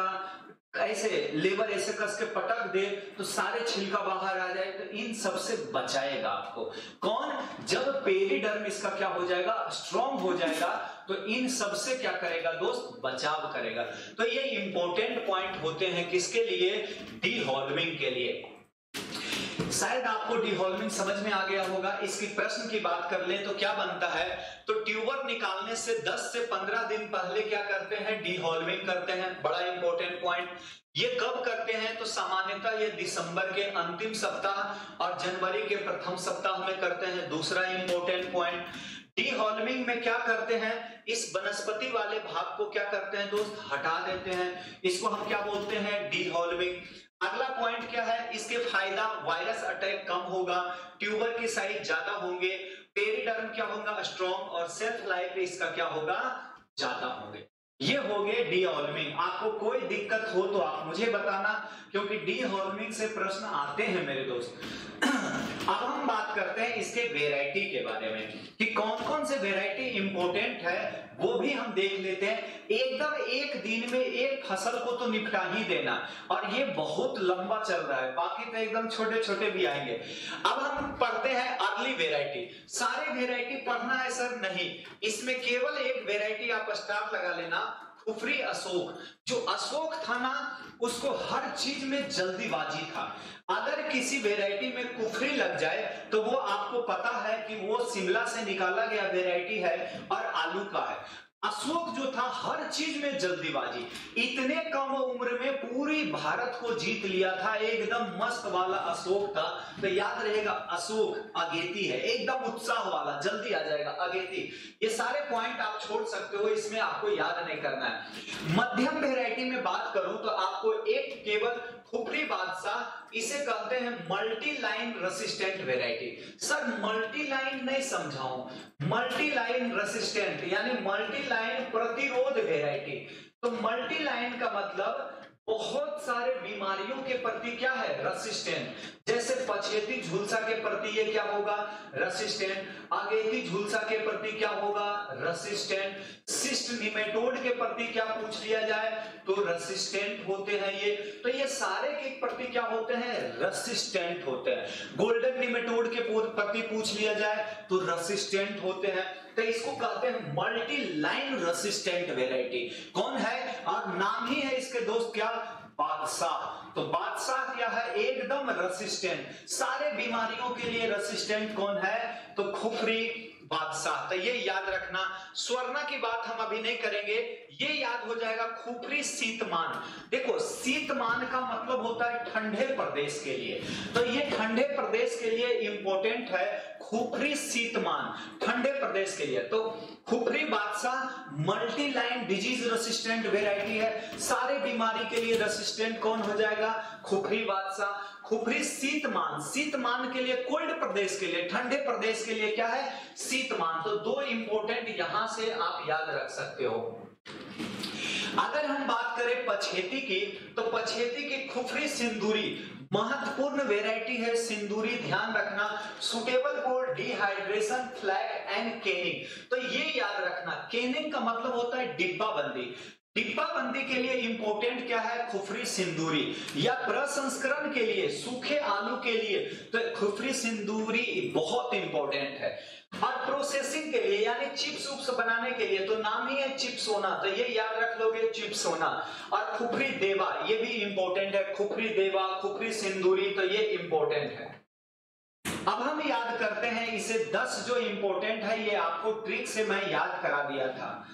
ऐसे लेबर ऐसे कस के पटक दे तो सारे छिलका बाहर आ जाए, तो इन सब से बचाएगा आपको कौन? जब पेरिडर्म इसका क्या हो जाएगा? स्ट्रॉन्ग हो जाएगा, तो इन सब से क्या करेगा दोस्त? बचाव करेगा। तो ये इंपॉर्टेंट पॉइंट होते हैं किसके लिए? डीहोल्मिंग के लिए। शायद आपको डीहोल्मिंग समझ में आ गया होगा। इसकी प्रश्न की बात कर लें तो क्या बनता है? तो ट्यूबर निकालने से 10 से 15 दिन पहले क्या करते हैं? डीहोल्मिंग करते हैं। बड़ा इंपॉर्टेंट पॉइंट। ये कब करते हैं? तो सामान्यतः ये दिसंबर के अंतिम सप्ताह और जनवरी के प्रथम सप्ताह में करते हैं। दूसरा इंपॉर्टेंट पॉइंट, डीहॉल्मिंग में क्या करते हैं, इस वनस्पति वाले भाग को क्या करते हैं दोस्त, हटा देते हैं, इसको हम क्या बोलते हैं, डीहॉल्मिंग। अगला पॉइंट क्या है, इसके फायदा, वायरस अटैक कम होगा, ट्यूबर की साइज ज्यादा होंगे, पेरिडर्म क्या होगा, स्ट्रॉन्ग, और सेल्फ लाइफ इसका क्या होगा, ज्यादा होंगे। ये हो गए डीहॉल्मिंग। आपको कोई दिक्कत हो तो आप मुझे बताना, क्योंकि डीहॉल्मिंग से प्रश्न आते हैं मेरे दोस्त। अब हम बात करते हैं इसके वेराइटी के बारे में कि कौन कौन से वेराइटी इंपॉर्टेंट है, वो भी हम देख लेते हैं। एकदम एक दिन में एक फसल को तो निपटा ही देना, और ये बहुत लंबा चल रहा है, बाकी तो एकदम छोटे छोटे भी आएंगे। अब हम पढ़ते हैं अर्ली वेराइटी। सारे वेराइटी पढ़ना है सर, नहीं, इसमें केवल एक वेराइटी आप स्टार लगा लेना, खुफरी अशोक। जो अशोक था ना, उसको हर चीज में जल्दीबाजी था। अगर किसी वेराइटी में कुफरी लग जाए तो वो आपको पता है कि वो शिमला से निकाला गया वेराइटी है और आलू का है। अशोक जो था हर चीज में जल्दीबाजी, इतने कम उम्र में पूरी भारत को जीत लिया था, एकदम मस्त वाला अशोक था। तो याद रहेगा, अशोक अगेती है, एकदम उत्साह वाला, जल्दी आ जाएगा अगेती। ये सारे पॉइंट आप छोड़ सकते हो, इसमें आपको याद नहीं करना है। मध्यम वेराइटी में बात करूं तो आपको एक केवल खुफरी बादशाह, इसे कहते हैं multi line resistant variety. Sir multi line नहीं समझाऊं, मल्टी लाइन रेसिस्टेंट यानी मल्टी लाइन प्रतिरोध वेराइटी। तो मल्टी लाइन का मतलब बहुत सारे बीमारियों के प्रति क्या है, रेसिस्टेंट। जैसे पछेती झुलसा के प्रति ये क्या होगा, रेसिस्टेंट। अगेती झुलसा के प्रति क्या होगा, रेसिस्टेंट। सिस्ट निमेटोड के प्रति क्या पूछ लिया जाए तो रेसिस्टेंट होते हैं ये। तो ये सारे के प्रति क्या होते हैं, रेसिस्टेंट होते हैं। गोल्डन निमेटोड के प्रति पूछ लिया जाए तो रेसिस्टेंट होते हैं। तो इसको कहते हैं मल्टी लाइन रेसिस्टेंट वेराइटी। कौन है, और नाम ही है इसके दोस्त क्या, बादशाह। तो बादशाह क्या है, एकदम रेसिस्टेंट, सारे बीमारियों के लिए रेसिस्टेंट कौन है, तो खुफरी बादशाह। तो ये याद रखना। स्वर्णा की बात हम अभी नहीं करेंगे, ये याद हो जाएगा। खुफरी शीतमान, देखो शीतमान का मतलब होता है ठंडे प्रदेश के लिए, तो ये ठंडे प्रदेश के लिए इंपॉर्टेंट है। खुफरी शीतमान ठंडे प्रदेश के लिए। तो Kufri Badshah multi line disease resistant variety है, सारे बीमारी के लिए रेसिस्टेंट कौन हो जाएगा, खुफरी बादशाह। खुफरी शीतमान, शीतमान के लिए कोल्ड प्रदेश के लिए, ठंडे प्रदेश के लिए क्या है, शीतमान। तो दो इंपॉर्टेंट यहां से आप याद रख सकते हो। अगर हम बात करें पछेती की, तो पछेती की खुफरी सिंदूरी महत्वपूर्ण वेराइटी है। सिंदूरी ध्यान रखना, suitable for dehydration, flake and canning. तो ये याद रखना, केनिंग का मतलब होता है डिब्बा बंदी। डिब्बा बंदी के लिए इंपॉर्टेंट क्या है, खुफरी सिंदूरी। या प्रसंस्करण के लिए, सूखे आलू के लिए तो खुफरी सिंदूरी बहुत इंपॉर्टेंट है। और प्रोसेसिंग के लिए यानी चिप्स उप्स बनाने के लिए, तो नाम ही है चिप्स सोना, तो ये याद रख लोगे चिप्स सोना। और खुफरी देवा ये भी इंपॉर्टेंट है, खुफरी देवा, खुफरी सिंदूरी, तो ये इंपॉर्टेंट है। अब हम याद करते हैं इसे 10 जो इंपॉर्टेंट है, ये आपको ट्रिक से मैं याद करा दिया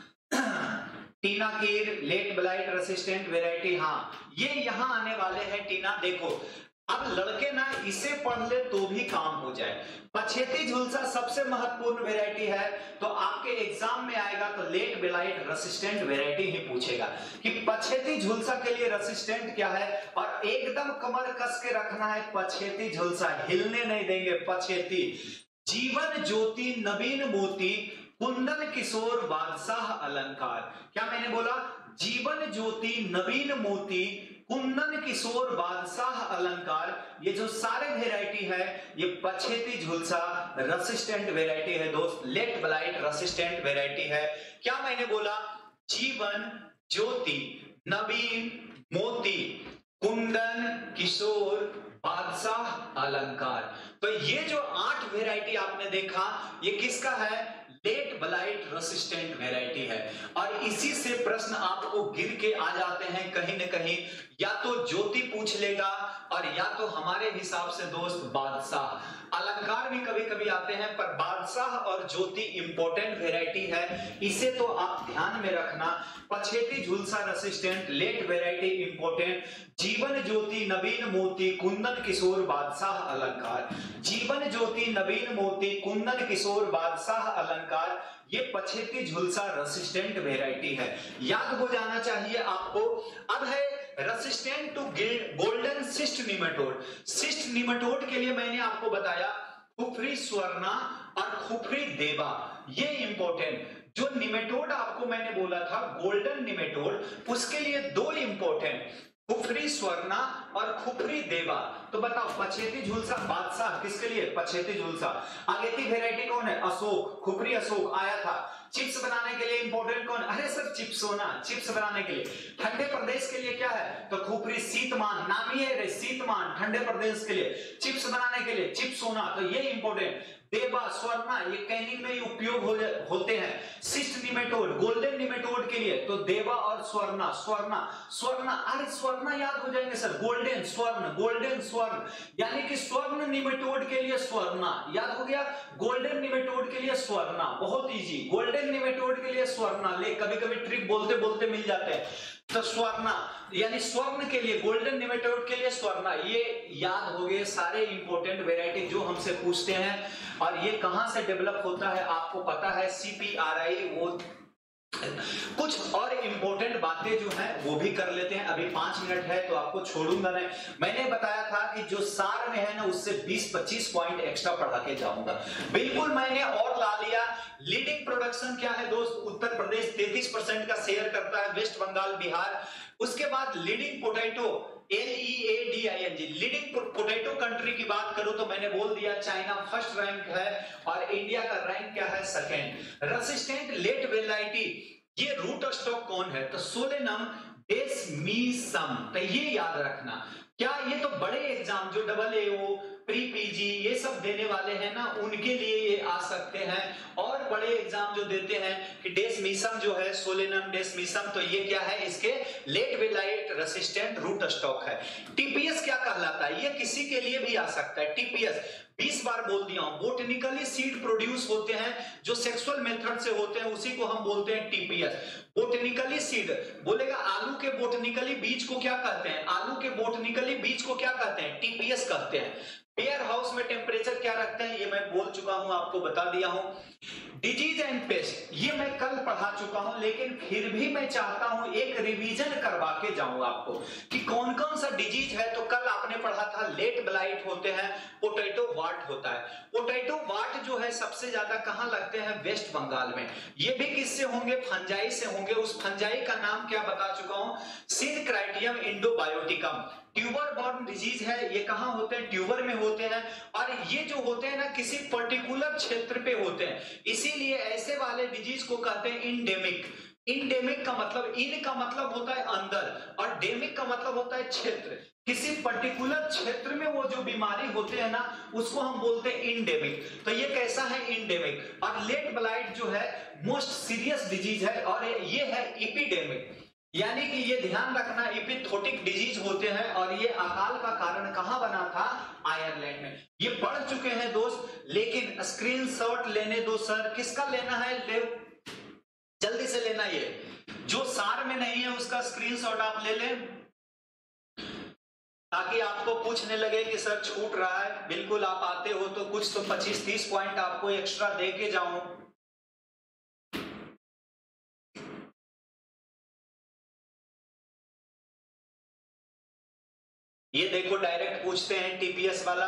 था। Tina Keer late blight resistant variety, हाँ ये यहां आने वाले हैं। टीना देखो, अब लड़के ना इसे पढ़ ले तो भी काम हो जाए। पछेती झुलसा सबसे महत्वपूर्ण वेराइटी है, तो आपके एग्जाम में आएगा तो लेट ब्लाइट रेसिस्टेंट वेराइटी ही पूछेगा कि पछेती झुलसा के लिए रेसिस्टेंट क्या है, और एकदम कमर कस के रखना है, पछेती झुलसा हिलने नहीं देंगे। पछेती, जीवन ज्योति नवीन मोती कुंदन किशोर बादशाह अलंकार। क्या मैंने बोला, जीवन ज्योति नवीन मोती कुंदन किशोर बादशाह अलंकार, ये जो सारे वेराइटी है ये पछेती झुलसा रेसिस्टेंट वेराइटी है दोस्त, लेट ब्लाइट रेसिस्टेंट वेराइटी है। क्या मैंने बोला, जीवन ज्योति नवीन मोती कुंदन किशोर बादशाह अलंकार। तो ये जो 8 वेराइटी आपने देखा, ये किसका है, लेट ब्लाइट रेसिस्टेंट वेराइटी है। और इसी से प्रश्न आपको गिर के आ जाते हैं कहीं न कहीं, या तो ज्योति पूछ लेगा और या तो हमारे हिसाब से दोस्त बादशाह। अलंकार भी कभी कभी आते हैं, पर बादशाह और ज्योति इंपॉर्टेंट वेराइटी है, इसे तो आप ध्यान में रखना। पछेती झुलसा resistant, late variety important, Jeevan Jyoti नवीन मोती कुंदन किशोर बादशाह अलंकार। जीवन ज्योति नवीन मोती कुंदन किशोर बादशाह अलंकार प्रकार ये पछेती झुलसा रेसिस्टेंट वेराइटी है, याद हो जाना चाहिए आपको। अब है resistant to golden cyst nematode. Cyst nematode के लिए मैंने आपको बताया खुफरी स्वर्णा और खुफरी देवा, ये इंपॉर्टेंट। जो निमेटोड आपको मैंने बोला था गोल्डन निमेटोड, उसके लिए दो इंपॉर्टेंट, खुफरी स्वर्णा और खुफरी देवा। तो बताओ पछेती झुलसा बादशाह किसके लिए? पछेती झुलसा। अगेती वेराइटी कौन है? अशोक, खुफरी अशोक आया था। चिप्स बनाने के लिए इंपॉर्टेंट कौन? अरे सर चिप्सोना, चिप्स बनाने के लिए। ठंडे प्रदेश के लिए क्या है? तो खुफरी शीतमान, नाम ही है शीतमान, ठंडे प्रदेश के लिए। चिप्स बनाने के लिए चिप्सोना, तो ये इंपॉर्टेंट। देवा, स्वर्णा ये कैनिंग में उपयोग होते हैं। सिस्ट निमेटोड गोल्डन निमेटोड के लिए तो देवा और स्वर्णा। स्वर्णा स्वर्णा, अरे स्वर्णा याद हो जाएंगे सर, गोल्डन स्वर्ण, गोल्डन स्वर्ण, यानी कि स्वर्ण निमेटोड के लिए स्वर्णा याद हो गया, गोल्डन निमेटोड के लिए स्वर्णा, बहुत इजी। गोल्डन निमेटोड के लिए स्वर्णा, ले कभी कभी ट्रिक बोलते बोलते मिल जाते हैं। तो स्वर्णा यानी स्वर्ण के लिए, गोल्डन निमेटोड के लिए स्वर्णा, ये याद हो गए सारे इंपॉर्टेंट वेराइटी जो हमसे पूछते हैं। और ये कहां से डेवलप होता है आपको पता है, CPRI। वो कुछ और इंपॉर्टेंट बातें जो हैं वो भी कर लेते हैं। अभी 5 मिनट है तो आपको छोड़ूंगा नहीं। मैंने बताया था कि जो सार में है ना उससे 20-25 पॉइंट एक्स्ट्रा पढ़ा के जाऊंगा, बिल्कुल मैंने और ला लिया। लीडिंग प्रोडक्शन क्या है दोस्त? उत्तर प्रदेश 33% का शेयर करता है, वेस्ट बंगाल, बिहार। उसके बाद leading potato, LEADING, leading potato country की बात करूं तो मैंने बोल दिया चाइना फर्स्ट रैंक है और इंडिया का रैंक क्या है? सेकंड। रेसिस्टेंट लेट वेराइटी, ये रूट स्टॉक कौन है? तो सोलेनम डेसमिसम, तो ये याद रखना। क्या ये तो बड़े एग्जाम जो AAO, प्री पीजी ये सब देने वाले हैं ना, उनके लिए ये आ सकते हैं। और बड़े एग्जाम जो देते हैं कि डेसमिसम जो है, सोलेनम डेसमिसम, तो ये क्या है? इसके late blight resistant root stock है। टीपीएस क्या कहलाता है? ये किसी के लिए भी आ सकता है। टीपीएस 20 बार बोल दिया हूं, बोटनिकली सीड प्रोड्यूस होते हैं जो सेक्सुअल मेथड से होते हैं, उसी को हम बोलते हैं टीपीएस। बोटनिकली सीड बोलेगा, आलू के बोटनिकली बीज को क्या कहते हैं? आलू के बोटनिकली बीज को क्या कहते हैं? टीपीएस कहते हैं। वेयर हाउस में टेम्परेचर क्या रखते हैं? ये मैं बोल चुका हूं, आपको बता दिया हूं। डिजीज एंड पेस्ट ये मैं कल पढ़ा चुका हूं, लेकिन फिर भी मैं चाहता हूं एक रिवीजन करवा के जाऊं आपको कि कौन कौन सा डिजीज है। तो कल आपने पढ़ा था लेट ब्लाइट होते हैं, पोटैटो वाट होता है। पोटैटो वाट जो है सबसे ज्यादा कहां लगते हैं? वेस्ट बंगाल में। ये भी किससे होंगे? फंजाई से होंगे। उस फंजाई का नाम क्या बता चुका हूं? Synchytrium endobioticum. Tuber borne disease है, ये कहां होते हैं? ट्यूबर में होते हैं। और ये जो होते हैं ना किसी पर्टिकुलर क्षेत्र पे होते हैं, इसीलिए ऐसे वाले डिजीज को कहते हैं इंडेमिक। इंडेमिक का मतलब, इन का मतलब होता है अंदर और डेमिक का मतलब होता है क्षेत्र। किसी पर्टिकुलर क्षेत्र में वो जो बीमारी होते हैं ना उसको हम बोलते हैं इंडेमिक। तो ये कैसा है? इंडेमिक। और लेट ब्लाइट जो है मोस्ट सीरियस डिजीज है और ये है एपिडेमिक, यानी कि ये ध्यान रखना एपिथोटिक डिजीज होते हैं। और ये अकाल का कारण कहां बना था? आयरलैंड में। ये पढ़ चुके हैं दोस्त, लेकिन स्क्रीनशॉट लेने दो सर। किसका लेना है? ले जल्दी से लेना, ये जो सार में नहीं है उसका स्क्रीनशॉट आप ले लें, ताकि आपको पूछने लगे कि सर छूट रहा है। बिल्कुल आप आते हो तो कुछ तो 25-30 पॉइंट आपको एक्स्ट्रा दे के जाऊं। ये देखो डायरेक्ट पूछते हैं टीपीएस वाला,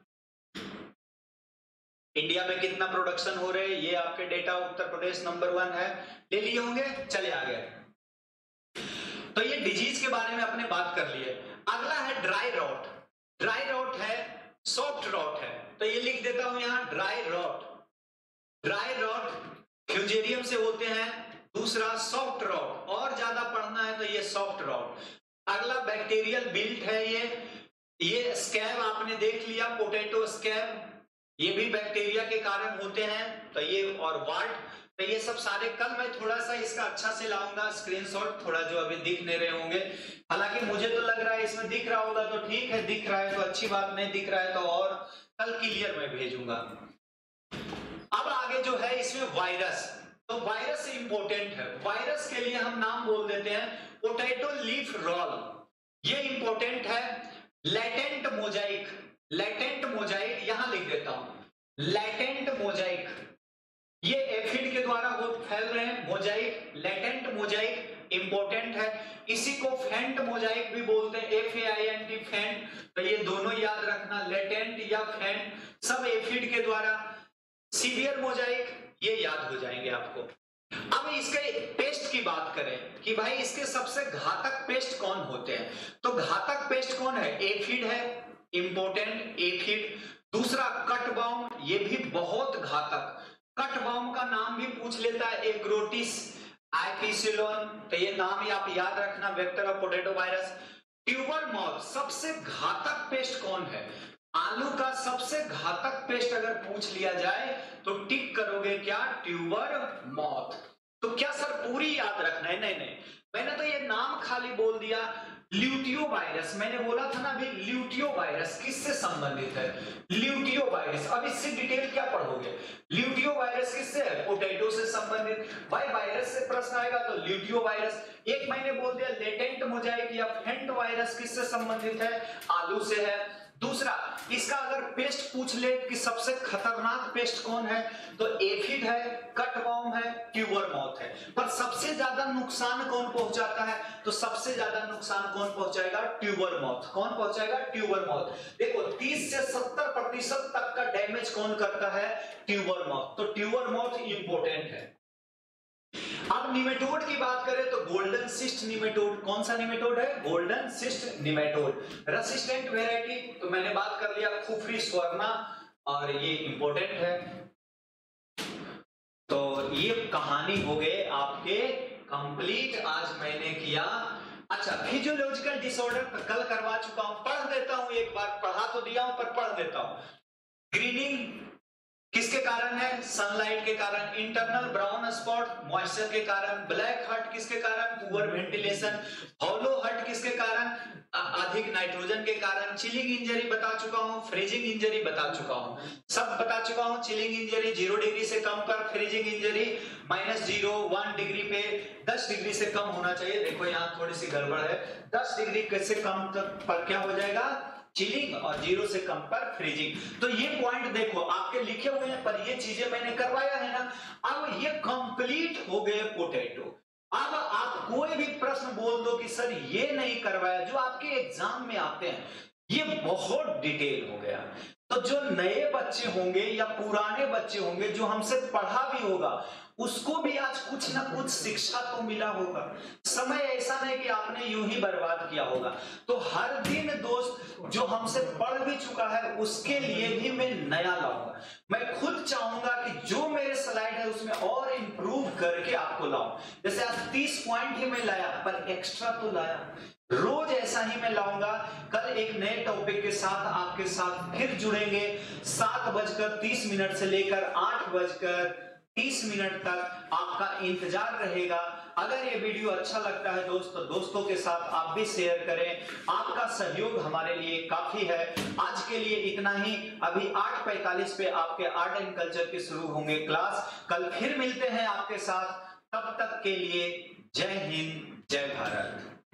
इंडिया में कितना प्रोडक्शन हो रहे हैं, ये आपके डेटा उत्तर प्रदेश नंबर 1 है, ले लिए होंगे। चले आ गए। तो ये डिजीज के बारे में अपने बात कर लिए। अगला है ड्राई रॉट। ड्राई रॉट है, सॉफ्ट रॉट है, तो ये लिख देता हूं यहां dry rot. Dry rot fusarium से होते हैं। दूसरा सॉफ्ट रॉट, और ज्यादा पढ़ना है तो ये सॉफ्ट रॉट। अगला बैक्टीरियल बिल्ट है, ये स्कैब आपने देख लिया, पोटैटो स्कैब, ये भी बैक्टीरिया के कारण होते हैं। तो ये और वाल्ट, तो ये सब सारे कल मैं थोड़ा सा इसका अच्छा से लाऊंगा स्क्रीनशॉट, थोड़ा जो अभी दिख नहीं रहे होंगे। हालांकि मुझे तो लग रहा है इसमें दिख रहा होगा तो ठीक है, दिख रहा है तो अच्छी बात, नहीं दिख रहा है तो और कल क्लियर में भेजूंगा। अब आगे जो है इसमें वायरस, तो वायरस इंपॉर्टेंट है। वायरस के लिए हम नाम बोल देते हैं पोटैटो लीफ रोल, ये इंपॉर्टेंट है। लैटेंट मोजाइक, लैटेंट मोजाइक यहां लिख देता हूं, लैटेंट मोजाइक, ये मोजाइक, लेटेंट मोजाइक इंपॉर्टेंट है। इसी को फेंट मोजाइक भी बोलते हैं, FAINT फेंट। तो ये दोनों याद रखना, लेटेंट या फेंट, सब एफिड के द्वारा। सीवियर मोजाइक ये याद हो जाएंगे आपको। अब इसके पेस्ट की बात करें कि भाई इसके सबसे घातक पेस्ट कौन होते हैं, तो घातक पेस्ट कौन है? एफिड है, इंपॉर्टेंट एफिड। दूसरा कटवर्म, ये भी बहुत घातक। कटवर्म का नाम भी पूछ लेता है, एग्रोटिस आइपिसिलोन, तो ये नाम ही आप याद रखना, vector of potato virus. Tuber moth, सबसे घातक पेस्ट कौन है? आलू का सबसे घातक पेस्ट अगर पूछ लिया जाए तो टिक करोगे क्या? Tuber moth. तो क्या सर पूरी याद रखना है? नहीं, मैंने तो ये नाम खाली बोल दिया। ल्यूटियो वायरस, मैंने बोला था ना अभी, ल्यूटियो वायरस किससे संबंधित है? Luteo virus. अब इससे डिटेल क्या पढ़ोगे? ल्यूटियो वायरस किससे है? पोटैटो से संबंधित। भाई वायरस से प्रश्न आएगा तो ल्यूटियो वायरस। एक मैंने बोल दिया लेटेंट मोजाइक या फेंट वायरस किससे संबंधित है? आलू से है। दूसरा, इसका अगर पेस्ट पूछ ले कि सबसे खतरनाक पेस्ट कौन है, तो एफिड है, कटवर्म है, ट्यूबर मॉथ है। पर सबसे ज्यादा नुकसान कौन पहुंचाता है? तो सबसे ज्यादा नुकसान कौन पहुंचाएगा? Tuber moth. कौन पहुंचाएगा? Tuber moth. देखो 30 से 70% तक का डैमेज कौन करता है? Tuber moth. तो ट्यूबर मॉथ इंपॉर्टेंट है। अब निमेटोड की बात करें तो गोल्डन सिस्ट निमेटोड। कौन सा निमेटोड है? Golden cyst nematode. Resistant variety तो मैंने बात कर लिया, खुफरी स्वर्णा, और ये इंपॉर्टेंट है। तो ये कहानी हो गए आपके कंप्लीट, आज मैंने किया। अच्छा, फिजियोलॉजिकल डिसऑर्डर कल करवा चुका हूं, पढ़ देता हूं एक बार, पढ़ा तो दिया हूं पर पढ़ देता हूं। ग्रीनिंग किसके कारण है? सनलाइट के कारण। इंटरनल ब्राउन स्पॉट मॉइस्चर के कारण। ब्लैक हर्ट किसके कारण? Poor ventilation. हॉलो हर्ट किसके कारण? अधिक नाइट्रोजन के कारण। चिलिंग इंजरी बता चुका हूं, फ्रीजिंग इंजरी बता चुका हूं, सब बता चुका हूं। चिलिंग इंजरी 0 डिग्री से कम पर, फ्रीजिंग इंजरी -0 1 डिग्री पे 10 डिग्री से कम होना चाहिए। देखो यहाँ थोड़ी सी गड़बड़ है, 10 डिग्री से कम पर क्या हो जाएगा? चिलिंग, और 0 से कम पर फ्रीजिंग। तो ये पॉइंट देखो आपके लिखे हुए हैं, पर ये चीजें मैंने करवाया है ना। अब ये कंप्लीट हो गए पोटैटो। अब आप कोई भी प्रश्न बोल दो कि सर ये नहीं करवाया, जो आपके एग्जाम में आते हैं, ये बहुत डिटेल हो गया। तो जो नए बच्चे होंगे या पुराने बच्चे होंगे जो हमसे पढ़ा भी होगा, उसको भी आज कुछ ना कुछ शिक्षा तो मिला होगा। समय ऐसा नहीं कि आपने यूं ही बर्बाद किया होगा। तो हर दिन दोस्त जो हमसे पढ़ भी चुका है उसके लिए भी मैं नया लाऊंगा। मैं खुद चाहूंगा कि जो मेरे स्लाइड है उसमें और इंप्रूव करके आपको लाऊं। जैसे आज 30 पॉइंट ही मैं लाया, पर एक्स्ट्रा तो लाया। रोज ऐसा ही मैं लाऊंगा। कल एक नए टॉपिक के साथ आपके साथ फिर जुड़ेंगे। 7:30 से लेकर 8:30 तक आपका इंतजार रहेगा। अगर ये वीडियो अच्छा लगता है तो दोस्तों के साथ आप भी शेयर करें। आपका सहयोग हमारे लिए काफी है। आज के लिए इतना ही। अभी 8:45 पे आपके आर्ट एंड कल्चर के शुरू होंगे क्लास। कल फिर मिलते हैं आपके साथ। तब तक के लिए जय हिंद, जय भारत।